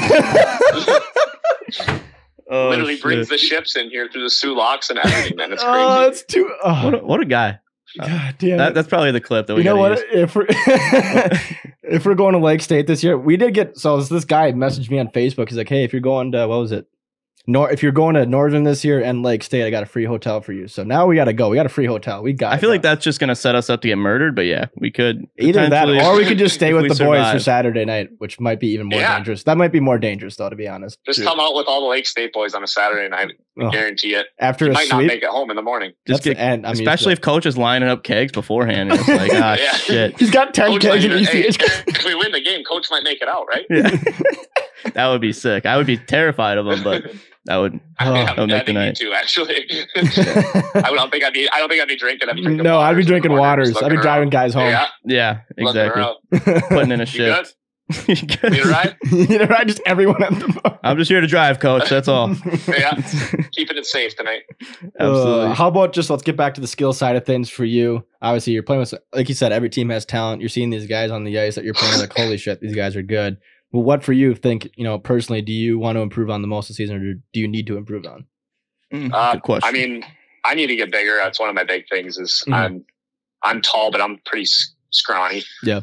Oh, Literally shit. brings the ships in here through the Soo Locks and everything, man. It's crazy. Oh, it's too. What a guy. God damn it. That's probably the clip that we You know gotta what? use. If we're going to Lake State this year, we did get. So this guy messaged me on Facebook. He's like, "Hey, if you're going to what was it? If you're going to Northern this year and Lake State, I got a free hotel for you." So now we got to go. We got a free hotel. We got. I feel like that's just gonna set us up to get murdered, but yeah, we could either that potentially- or we could just stay if with we the boys for survive. Saturday night, which might be even more dangerous. That might be more dangerous, though, to be honest. Just come out with all the Lake State boys on a Saturday night. I guarantee it. After You a might not sweep, make it home in the morning. Just get, and I'm used to especially it. if coach is lining up kegs beforehand. And it's like, ah, Yeah. shit. He's got 10 Coach kegs in might- hey, ECH. if we win the game, coach might make it out, right? Yeah. That would be sick. I would be terrified of him, but that would I would make the think me night. too, actually. I don't think I'd be drinking. I'd be drinking No, I'd be waters drinking in the morning, waters. just I'd be looking driving around. guys home. Yeah, Yeah, looking exactly. around. Putting in a You shift. good? Need a ride? You know, right? Just everyone at the bar. I'm just here to drive, coach. That's all. Yeah, keeping it safe tonight. Absolutely. How about just let's get back to the skill side of things for you. Obviously, you're playing with, like you said, every team has talent. You're seeing these guys on the ice that you're playing with, like, holy shit, these guys are good. Well, what for you think, personally, do you want to improve on the most of the season, or do you need to improve on? Good question. I mean, I need to get bigger. That's one of my big things. Is Mhm. I'm tall, but I'm pretty scrawny. Yeah.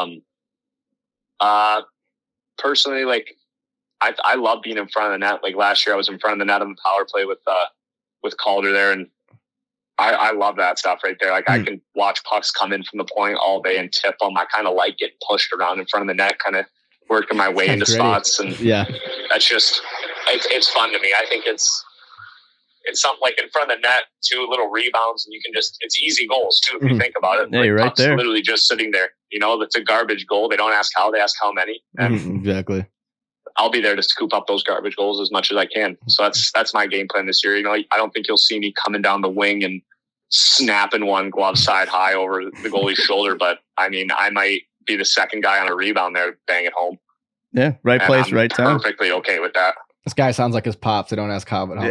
Personally, like I love being in front of the net. Like last year, I was in front of the net on the power play with Calder there, and I love that stuff right there. Like I can watch pucks come in from the point all day and tip them. I kind of like getting pushed around in front of the net, kind of working my way into spots, and Yeah. that's just it's fun to me. I think it's something like in front of the net, 2 little rebounds, and you can it's easy goals too if you think about it. Yeah, Like, you're right puck's there. literally just sitting there. That's a garbage goal. They don't ask how, they ask how many. And Exactly. I'll be there to scoop up those garbage goals as much as I can. So that's my game plan this year. I don't think you'll see me coming down the wing and snapping one glove side high over the goalie's shoulder, but I mean, I might be the second guy on a rebound there, bang it home. Yeah, right And place, I'm right time. Perfectly okay with that. This guy sounds like his pops. They don't ask how, but how.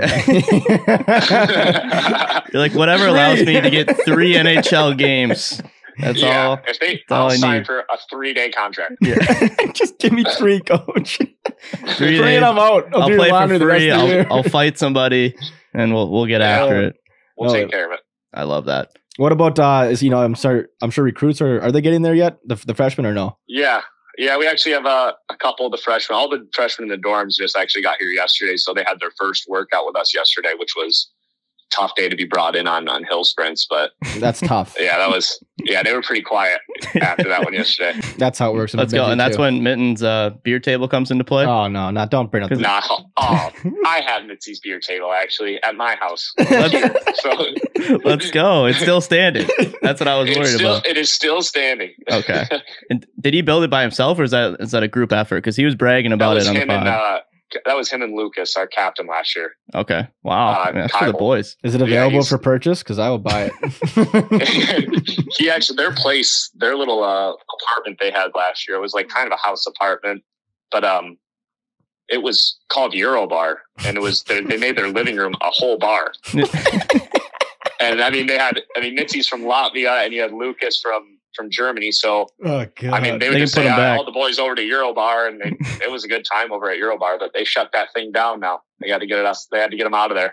You're like, whatever allows me to get 3 NHL games. That's all. If all I'll I sign need. for a 3-day contract. Yeah. Just give me 3, coach. 3 3 days. and I'm out. I'll do your play laundry for the rest free. of the year. I'll fight somebody, and we'll get after it. We'll take care of it. I love that. What about I'm sure recruits are they getting there yet? The freshmen or no? Yeah. We actually have a couple of the freshmen. All the freshmen in the dorms just actually got here yesterday, so they had their first workout with us yesterday, which was a tough day to be brought in on hill sprints. But That's tough. they were pretty quiet after that one yesterday. That's how it works. in Let's go. Bemidji, And that's too. when Mitten's beer table comes into play. Oh no, don't bring up. The, Nah, I had Mitzi's beer table actually at my house. So Let's go. It's still standing. That's what I was worried about. It is still standing. Okay. And did he build it by himself, or is that a group effort? Because he was bragging about it on the pod. That was him and Lucas, our captain last year. Okay. Wow. Man, that's for the Kyle. boys. Is it available he's- for purchase? Because I will buy it. He actually, their little apartment they had last year, it was like kind of a house apartment, but it was called Euro Bar, and they made their living room a whole bar. And Mitzi's from Latvia, and you had Lucas from Germany, so Oh god. I mean, they would They just can put say, them back. all the boys over to Eurobar, and it was a good time over at Eurobar, but they shut that thing down now. They had to get them out of there.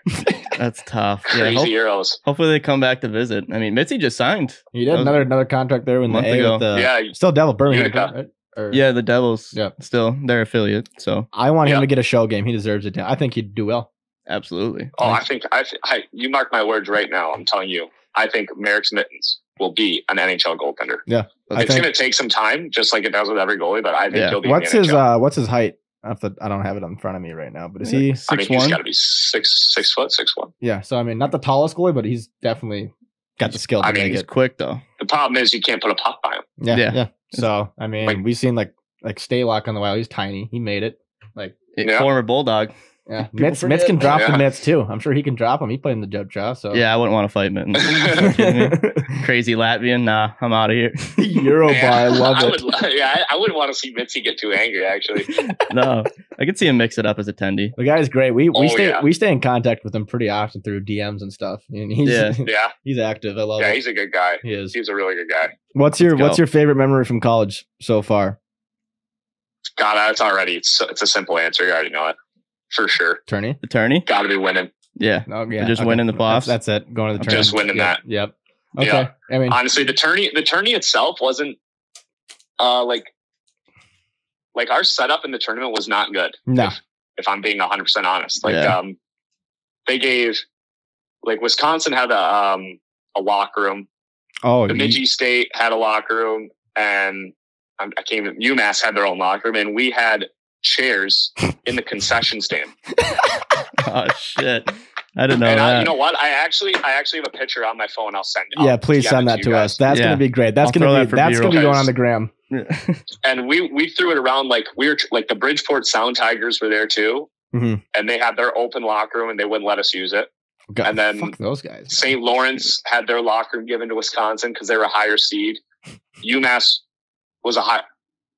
That's tough. Crazy Euros. Hopefully they come back to visit. I mean, Mitzi just signed. He did another contract there with the A ago. with the still Devil Birmingham, right? Yeah, the Devils. Yeah, still their affiliate. So I want him to get a show game. He deserves it. I think he'd do well. Absolutely. Oh, I think you mark my words right now. I'm telling you, I think Merrick's Mittens will be an NHL goaltender. Yeah, it's going to take some time, just like it does with every goalie. But I think he'll be. What's his height? I don't have it in front of me right now, but is he 6'1"? I mean, he's got to be 6 foot, 6'1". Yeah, so I mean, not the tallest goalie, but he's definitely got the skill to make he's it. quick though. The problem is you can't put a puck by him. Yeah. So I mean, we've seen like Staylock on the Wild. He's tiny. He made it. Former Bulldog. Yeah, Mitz can drop the mitts too. I'm sure he can drop them. He played in the Jub Cha, so yeah, I wouldn't want to fight Mittens. Crazy Latvian. Nah, I'm out of here. Eurobar, I love it. I wouldn't want to see Mitzi get too angry. Actually, no, I could see him mix it up as a tendy. The guy's great. We stay in contact with him pretty often through DMs and stuff. And he's active. I love it. Yeah, he's a good guy. He is. He's a really good guy. What's your favorite memory from college so far? God, it's a simple answer. You already know it. For sure. Tourney? The tourney? Got to be winning. Yeah. Oh, yeah. Just winning the playoffs. That's it. Going to the tourney. Just winning that. Yep. Okay. Yeah. I mean, honestly, the tourney itself wasn't like our setup in the tournament was not good. No. If I'm being 100% honest. They gave Wisconsin had a locker room. Oh, Bemidji State had a locker room, and UMass had their own locker room, and we had chairs in the concession stand. Oh shit! I didn't know that. You know what? I actually have a picture on my phone. I'll send you. Yeah, please send that to us. That's gonna be great. That's gonna be going on the gram. And we threw it around like we were like the Bridgeport Sound Tigers were there too, and they had their open locker room and they wouldn't let us use it. God, and then fuck those guys. St. Lawrence had their locker room given to Wisconsin because they were a higher seed. UMass was a high.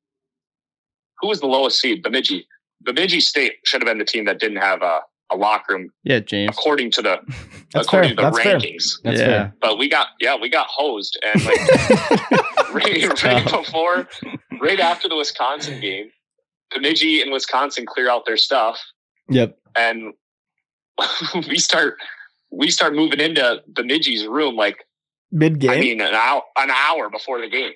Who was the lowest seed? Bemidji. Bemidji State should have been the team that didn't have a locker room. Yeah, James. According to the rankings. That's fair. But we got hosed, and right after the Wisconsin game, Bemidji and Wisconsin clear out their stuff. Yep. And we start moving into Bemidji's room mid-game. I mean, an hour before the game.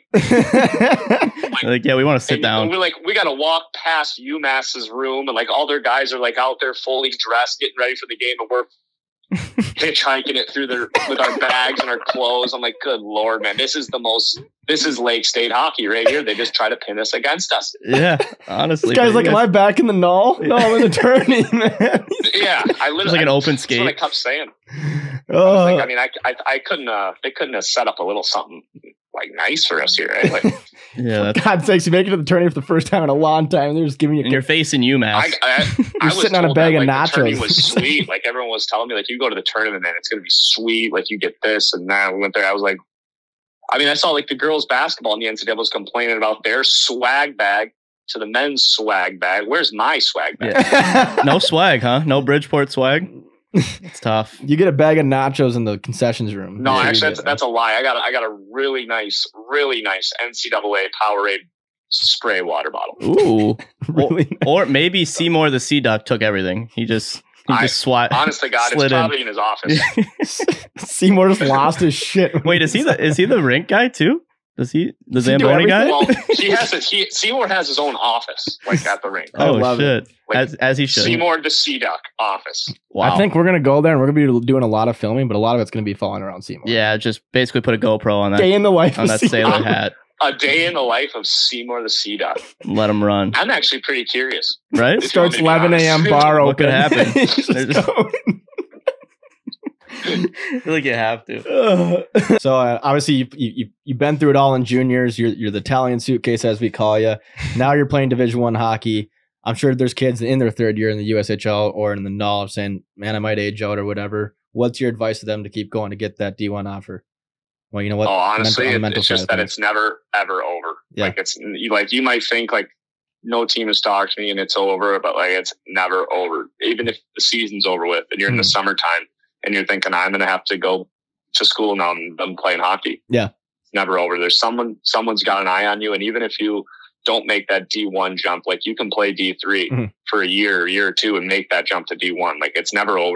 We want to sit down. We're we got to walk past UMass's room, and all their guys are out there fully dressed, getting ready for the game, and we're hitchhiking it through with our bags and our clothes. I'm like, good Lord, man, this is Lake State hockey right here. They just try to pin us against us. Yeah, honestly. This guy's am I back in the null? No, I'm in the tourney, man. Yeah, I literally an open skate. That's what I kept saying. I couldn't. They couldn't have set up a little something nice for us here, right? Yeah. For God's sakes, you make it to the tourney for the first time in a long time. They're just giving you. And you're facing UMass. You're sitting on a bag of nachos. The tourney was sweet. Everyone was telling me, you go to the tournament, man, it's gonna be sweet. You get this and that. We went there. I was like, I saw the girls basketball in the NCAA was complaining about their swag bag to the men's swag bag. Where's my swag bag? Yeah. No swag, huh? No Bridgeport swag. It's tough. You get a bag of nachos in the concessions room. No, actually, that's a lie. I got a really nice NCAA Powerade spray water bottle. Ooh, really? Or maybe Seamore the Sea Duck took everything. He just swat. Honestly, God, it's probably in his office. Seymour just lost his shit. Wait, is he the rink guy too? Does he the Zamboni guy? Well, Seymour has his own office, at the rink. Oh shit! As he should. Seamore the Sea Duck office. Wow. I think we're gonna go there and we're gonna be doing a lot of filming, but a lot of it's gonna be falling around Seymour. Yeah, just basically put a GoPro on that. Day in the life on that sailor hat. A day in the life of Seamore the Sea Duck. Let him run. I'm actually pretty curious. Right? It starts 11 a.m. bar open. What could happen? I feel like you have to. So obviously you've been through it all in juniors. You're the Italian Suitcase, as we call you. Now you're playing Division I hockey. I'm sure there's kids in their third year in the USHL or in the NAL saying, "Man, I might age out or whatever." What's your advice to them to keep going to get that D1 offer? Well, you know what? Oh, honestly, it's just that it's never ever over. Yeah. You might think no team has talked to me and it's over, but it's never over. Even if the season's over with and you're in the summertime. And you're thinking, I'm going to have to go to school now and I'm playing hockey. Yeah. It's never over. There's someone's got an eye on you. And even if you don't make that D1 jump, you can play D3 for a year or two and make that jump to D1. It's never over.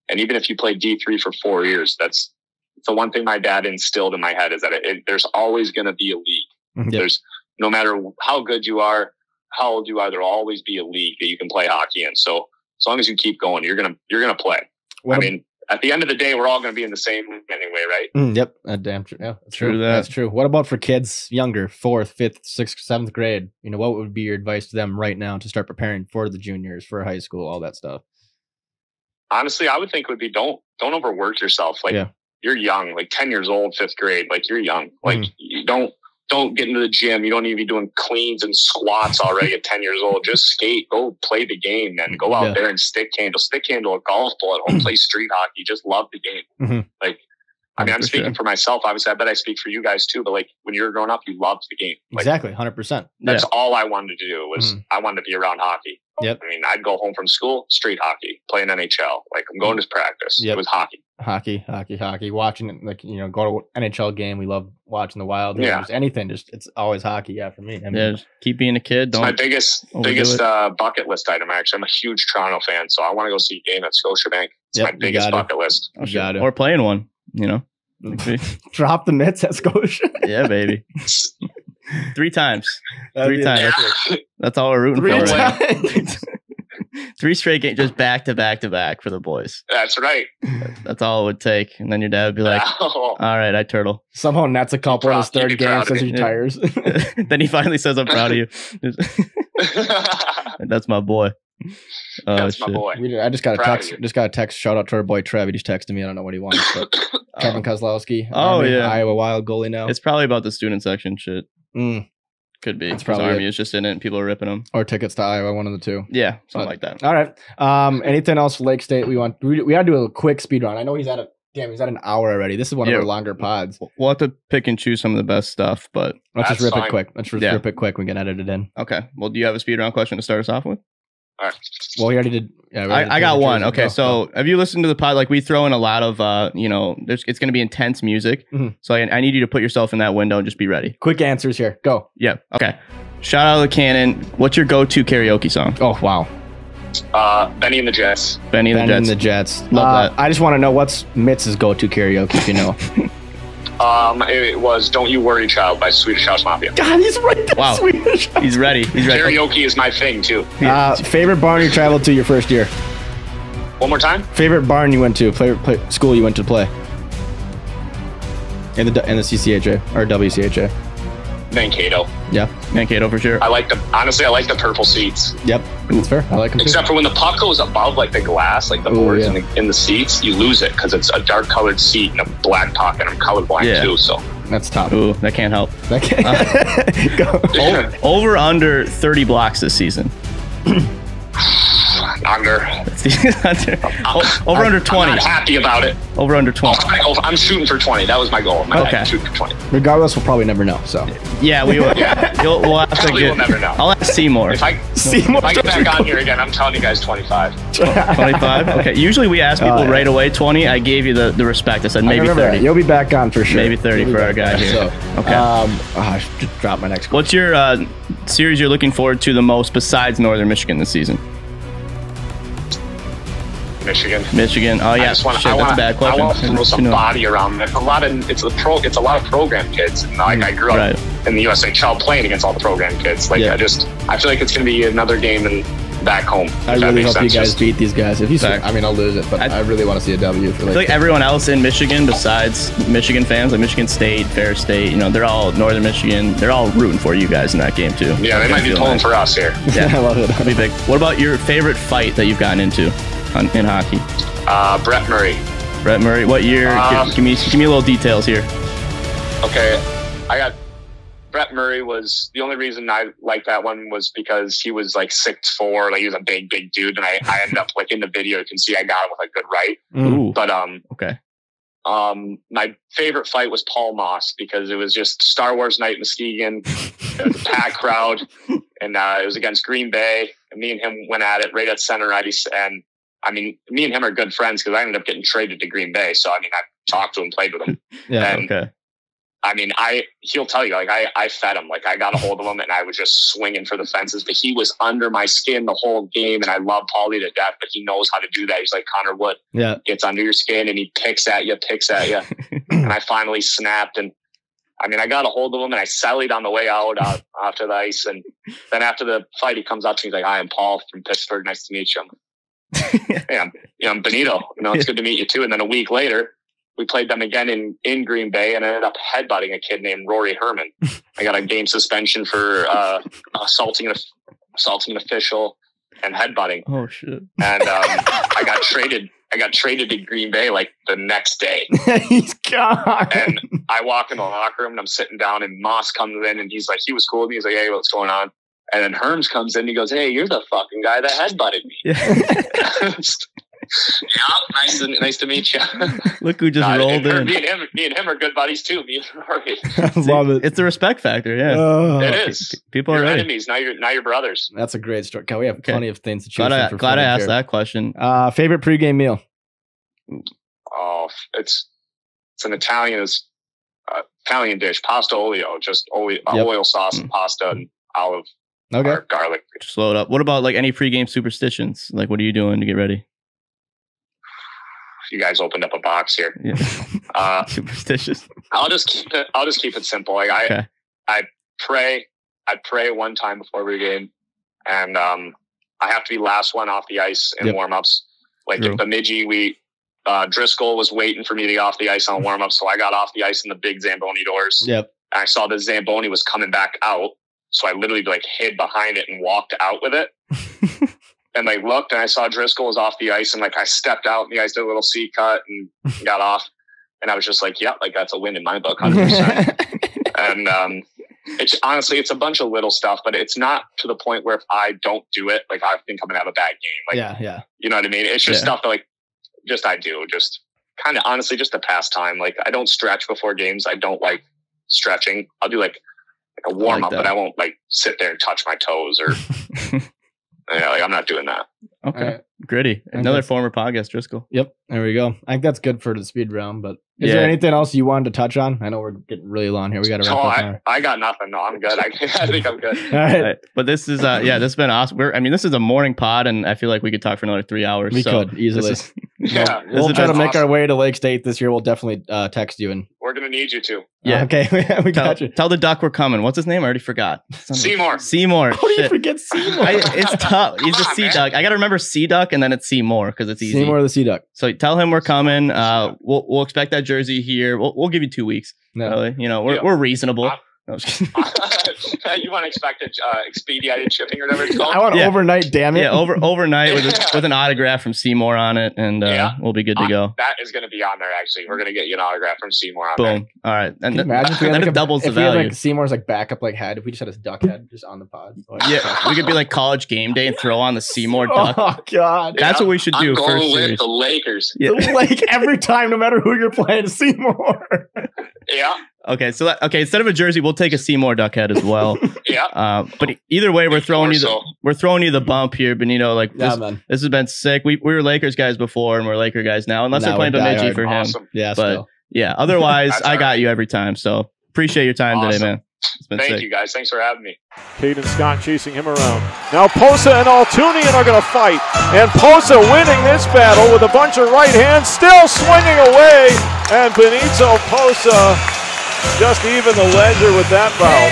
And even if you play D3 for 4 years, that's the one thing my dad instilled in my head is that there's always going to be a league. Yep. There's no matter how good you are, how old you are, there'll always be a league that you can play hockey in. So as long as you keep going, you're gonna play. I mean, at the end of the day, we're all going to be in the same league anyway, right? Yep, damn true. Yeah, that's True true. that. That's true. What about for kids younger, 4th, 5th, 6th, 7th grade? You know, what would be your advice to them right now to start preparing for the juniors, for high school, all that stuff? Honestly, I would think it would be don't overwork yourself. Like you're young, like 10 years old, 5th grade, like you're young. Like you don't get into the gym. You don't need to be doing cleans and squats already at 10 years old. Just skate, go play the game, man. Go out there and stick handle a golf ball at home, play street hockey. Just love the game. Like, I mean, I'm speaking for myself. Obviously, I bet I speak for you guys too. But like when you were growing up, you loved the game. Like, exactly, 100%. That's all I wanted to do was I wanted to be around hockey. Yep. I mean, I'd go home from school, street hockey, playing NHL. Like I'm going to practice. Yep. It was hockey. Hockey. Watching it, like, you know, go to NHL game. We love watching the Wild. Yeah. Anything. Just it's always hockey. Yeah, for me. I mean, just keep being a kid. It's my biggest bucket list item. Actually, I'm a huge Toronto fan, so I want to go see a game at Scotiabank. It's my biggest bucket list. Or playing one. You know. Drop the mitts at Scotia. Yeah, baby. 3 times. 3 times. That's all we're rooting for. Right? 3 straight games, just back to back for the boys. That's right. That's all it would take. And then your dad would be like, all right, I turtle. Somehow Nat's a couple in his 3rd game since he retires. Then he finally says, I'm proud of you. That's my boy. That's my boy. I just got a text. Shout out to our boy Trev. He just texted me. I don't know what he wants, but Kevin Kozlowski. Iowa Wild goalie now. It's probably about the student section shit. Could be. It's probably Army is just in it and people are ripping them. Or tickets to Iowa, one of the two. Yeah, something like that. All right. Anything else for Lake State we want? We got to do a quick speed run. I know he's at an hour already. This is one of our longer pods. We'll have to pick and choose some of the best stuff, but let's just rip it quick. Rip it quick. We can edit it in. Okay. Well, do you have a speed round question to start us off with? All right. Well, we already did. Yeah, I got one. Okay, so have you listened to the pod? Like we throw in a lot of, it's going to be intense music. So I need you to put yourself in that window and just be ready. Quick answers here. Go. Yeah. Okay. Shout out of the cannon. What's your go-to karaoke song? Oh, wow. Benny and the Jets. Benny and the Jets. Love that. I just want to know what's Mitz's go-to karaoke, if you know. It was "Don't You Worry, Child" by Swedish House Mafia. God, he's right there. Wow. Swedish. He's ready. Karaoke is my thing too. Favorite barn you traveled to your first year? One more time. Favorite barn you went to? School you went to play? In the CCHA or WCHA? Mankato. Yeah, Mankato for sure. I like the purple seats. Yep, that's fair. I like them too. Except for when the puck goes above like the glass, like the boards in the seats, you lose it because it's a dark colored seat and a black puck, and I'm colorblind too. So that's tough. Ooh, that can't help. Go. Over under 30 blocks this season. Under. Over under 20. I'm not happy about it. Over under 20. I'm shooting for 20. That was my goal. Okay. Shooting for 20. Regardless, we'll probably never know. So. Yeah, we will. We'll have to we'll never know. I'll ask Seamore. If I get back on here again, I'm telling you guys 25. 25? Okay. Usually we ask people right away 20. I gave you the respect. I said maybe 30. You'll be back on for sure. Maybe 30 for our guy here. So, okay. I should drop my next question. What's your series you're looking forward to the most besides Northern Michigan this season? Michigan. Oh yeah. That's a bad question. I want to throw some body around it. It's a lot of program kids. And like I grew up in the USHL playing against all the program kids. Like I feel like it's going to be another game back home. I really hope you guys beat these guys. If you, I'll lose it, but I really want to see a W. For I feel like everyone else in Michigan, besides Michigan fans, like Michigan State, Ferris State, they're all Northern Michigan. They're all rooting for you guys in that game too. Yeah, they might be pulling for us here. Yeah, I love it. That'd be big. What about your favorite fight that you've gotten into in hockey? Brett Murray. Brett Murray. What year? Give me a little details here. Okay, Brett Murray was the only reason I liked that one was because he was like 6'4", like he was a big dude, and I ended up like in the video you can see I got him with a good right. Ooh. But okay. My favorite fight was Paul Moss because it was just Star Wars night in Muskegon. It was a packed crowd, and it was against Green Bay. And me and him went at it right at center ice, and I mean, me and him are good friends because I ended up getting traded to Green Bay. So I mean, I talked to him, played with him. Yeah. Okay. I mean, he'll tell you, like, I fed him. Like, I got a hold of him, and I was just swinging for the fences. But he was under my skin the whole game, and I love Paulie to death, but he knows how to do that. He's like Connor Wood. Yeah. Gets under your skin, and he picks at you. And I finally snapped, and I mean, I got a hold of him, and I sallied on the way out after the ice. And then after the fight, he comes up to me, he's like, "Hi, I'm Paul from Pittsburgh. Nice to meet you." Hey, I'm Benito. It's good to meet you, too. And then a week later, we played them again in Green Bay, and I ended up headbutting a kid named Rory Herman. I got a game suspension for assaulting an official and headbutting. Oh shit! And I got traded to Green Bay like the next day. He's gone. And I walk in the locker room, and I'm sitting down, and Moss comes in, and he's like, he was cool with me. He's like, "Hey, what's going on?" And then Herms comes in, and he goes, "Hey, you're the fucking guy that headbutted me." Yeah. Yeah, nice to meet you. Look who just rolled in. Me and him are good buddies too. Me and Rory. I love it. It's the respect factor, yeah. It is. People are ready. Enemies. Now you're brothers. That's a great story. God, we have plenty of things to choose from. Glad I asked that question. Favorite pregame meal? Oh, it's an Italian dish, pasta olio, just oil sauce and pasta and olive. Or garlic. Just slow it up. What about like any pregame superstitions? Like, what are you doing to get ready? You guys opened up a box here. Yeah. Superstitious. I'll just keep it simple. Like I pray one time before every game, and I have to be last one off the ice in warm-ups. Like if Bemidji, Driscoll was waiting for me to get off the ice on warm-ups, so I got off the ice in the big Zamboni doors. Yep. And I saw the Zamboni was coming back out, so I literally like hid behind it and walked out with it. And I looked, and I saw Driscoll was off the ice, and like I stepped out, and the guys did a little C cut and got off, and I was just like, "Yeah, like that's a win in my book, 100%." And it's a bunch of little stuff, but it's not to the point where if I don't do it, like I think I'm gonna have a bad game. Like, yeah, you know what I mean? It's just stuff that like I do, just kind of honestly just a pastime. Like I don't stretch before games. I don't like stretching. I'll do like a warm up, but I won't like sit there and touch my toes or. Yeah, like I'm not doing that. Okay. Gritty. Another former podcast, Driscoll. Yep. There we go. I think that's good for the speed round, but is there anything else you wanted to touch on? I know we're getting really long here. We got to wrap up now. I got nothing. No, I'm good. I think I'm good. All right. But this is, this has been awesome. This is a morning pod, and I feel like we could talk for another 3 hours. We could easily. We'll try to make our way to Lake State this year. We'll definitely text you. And we're going to need you to. Yeah. Okay. we got you. Tell the Duck we're coming. What's his name? I already forgot. Seamore. How do you forget Seamore? It's tough. He's a Sea Duck. I got to remember Sea Duck, and then it's Seamore because it's easy. Seamore the Sea Duck. So tell him we're coming. We'll expect that jersey here. We'll give you 2 weeks. No. Really. We're reasonable. No, you want to expect expedited shipping or whatever it's called? I want overnight, damn it. Yeah, overnight with an autograph from Seamore on it, and we'll be good to go. That is going to be on there, actually. We're going to get you an autograph from Seamore on there. Boom. All right. And imagine if we had it doubles the value. We had Seamore's backup head, if we just had his duck head just on the pod. Yeah, we could be like College Game Day and throw on the Seamore Duck. Oh, God. That's what we should do. I'm going first with series. the Lakers. Yeah. Every time, no matter who you're playing, Seamore. Yeah. Okay, so instead of a jersey, we'll take a Seamore Duck head as well. Yeah. But either way, we're throwing you the bump here, Benito. Like this has been sick. We were Lakers guys before, and we're Laker guys now. Unless we're playing Bemidji for him. Yeah, but otherwise, I got you every time. So appreciate your time today, man. It's been sick. Thank you, guys. Thanks for having me. Caden Scott chasing him around. Now Posa and Altunian are going to fight. And Posa winning this battle with a bunch of right hands, still swinging away. And Benito Posa just even the ledger with that bout.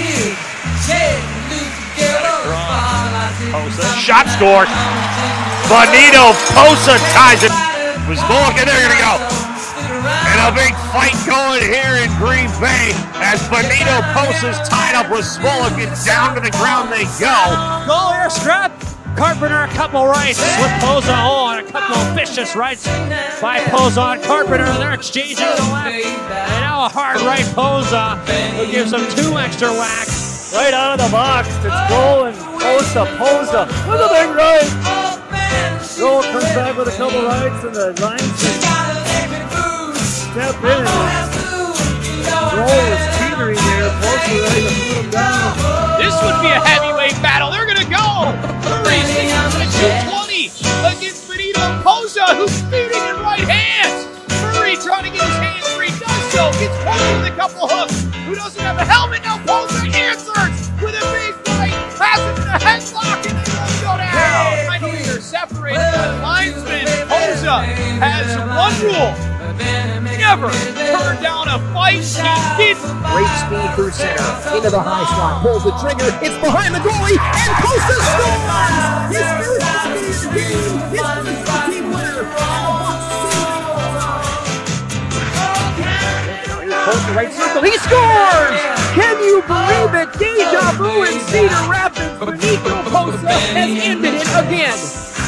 Shot scored. Benito Posa ties it. Was Mulligan, they're going to go. And a big fight going here in Green Bay as Benito Posa's tied up with Mulligan. Down to the ground they go. Goal air scrap. Carpenter a couple rights with Posa on. A couple of vicious rights by Posa on Carpenter. They're exchanging to the left. And now a hard right Posa who gives them 2 extra whacks. Right out of the box. It's goal and Posa with a big right. Goal comes back with a couple rights and the lines step in. Goal is teetering there. Posa ready to put him down. This would be a heavyweight battle. They're going to go. Murray 220 against Benito Posa, who's shooting in right hands. Murray trying to get his hands free. Does so. Gets pulled with a couple hooks. Posa has one rule. Never turn down a fight he didn't. Great speed through center, into the high slot, pulls the trigger, it's behind the goalie, and Posa scores! His first of the game, his first team winner, Posa right circle, he scores! Can you believe it? Deja vu in Cedar Rapids. Benito Posa has ended it again.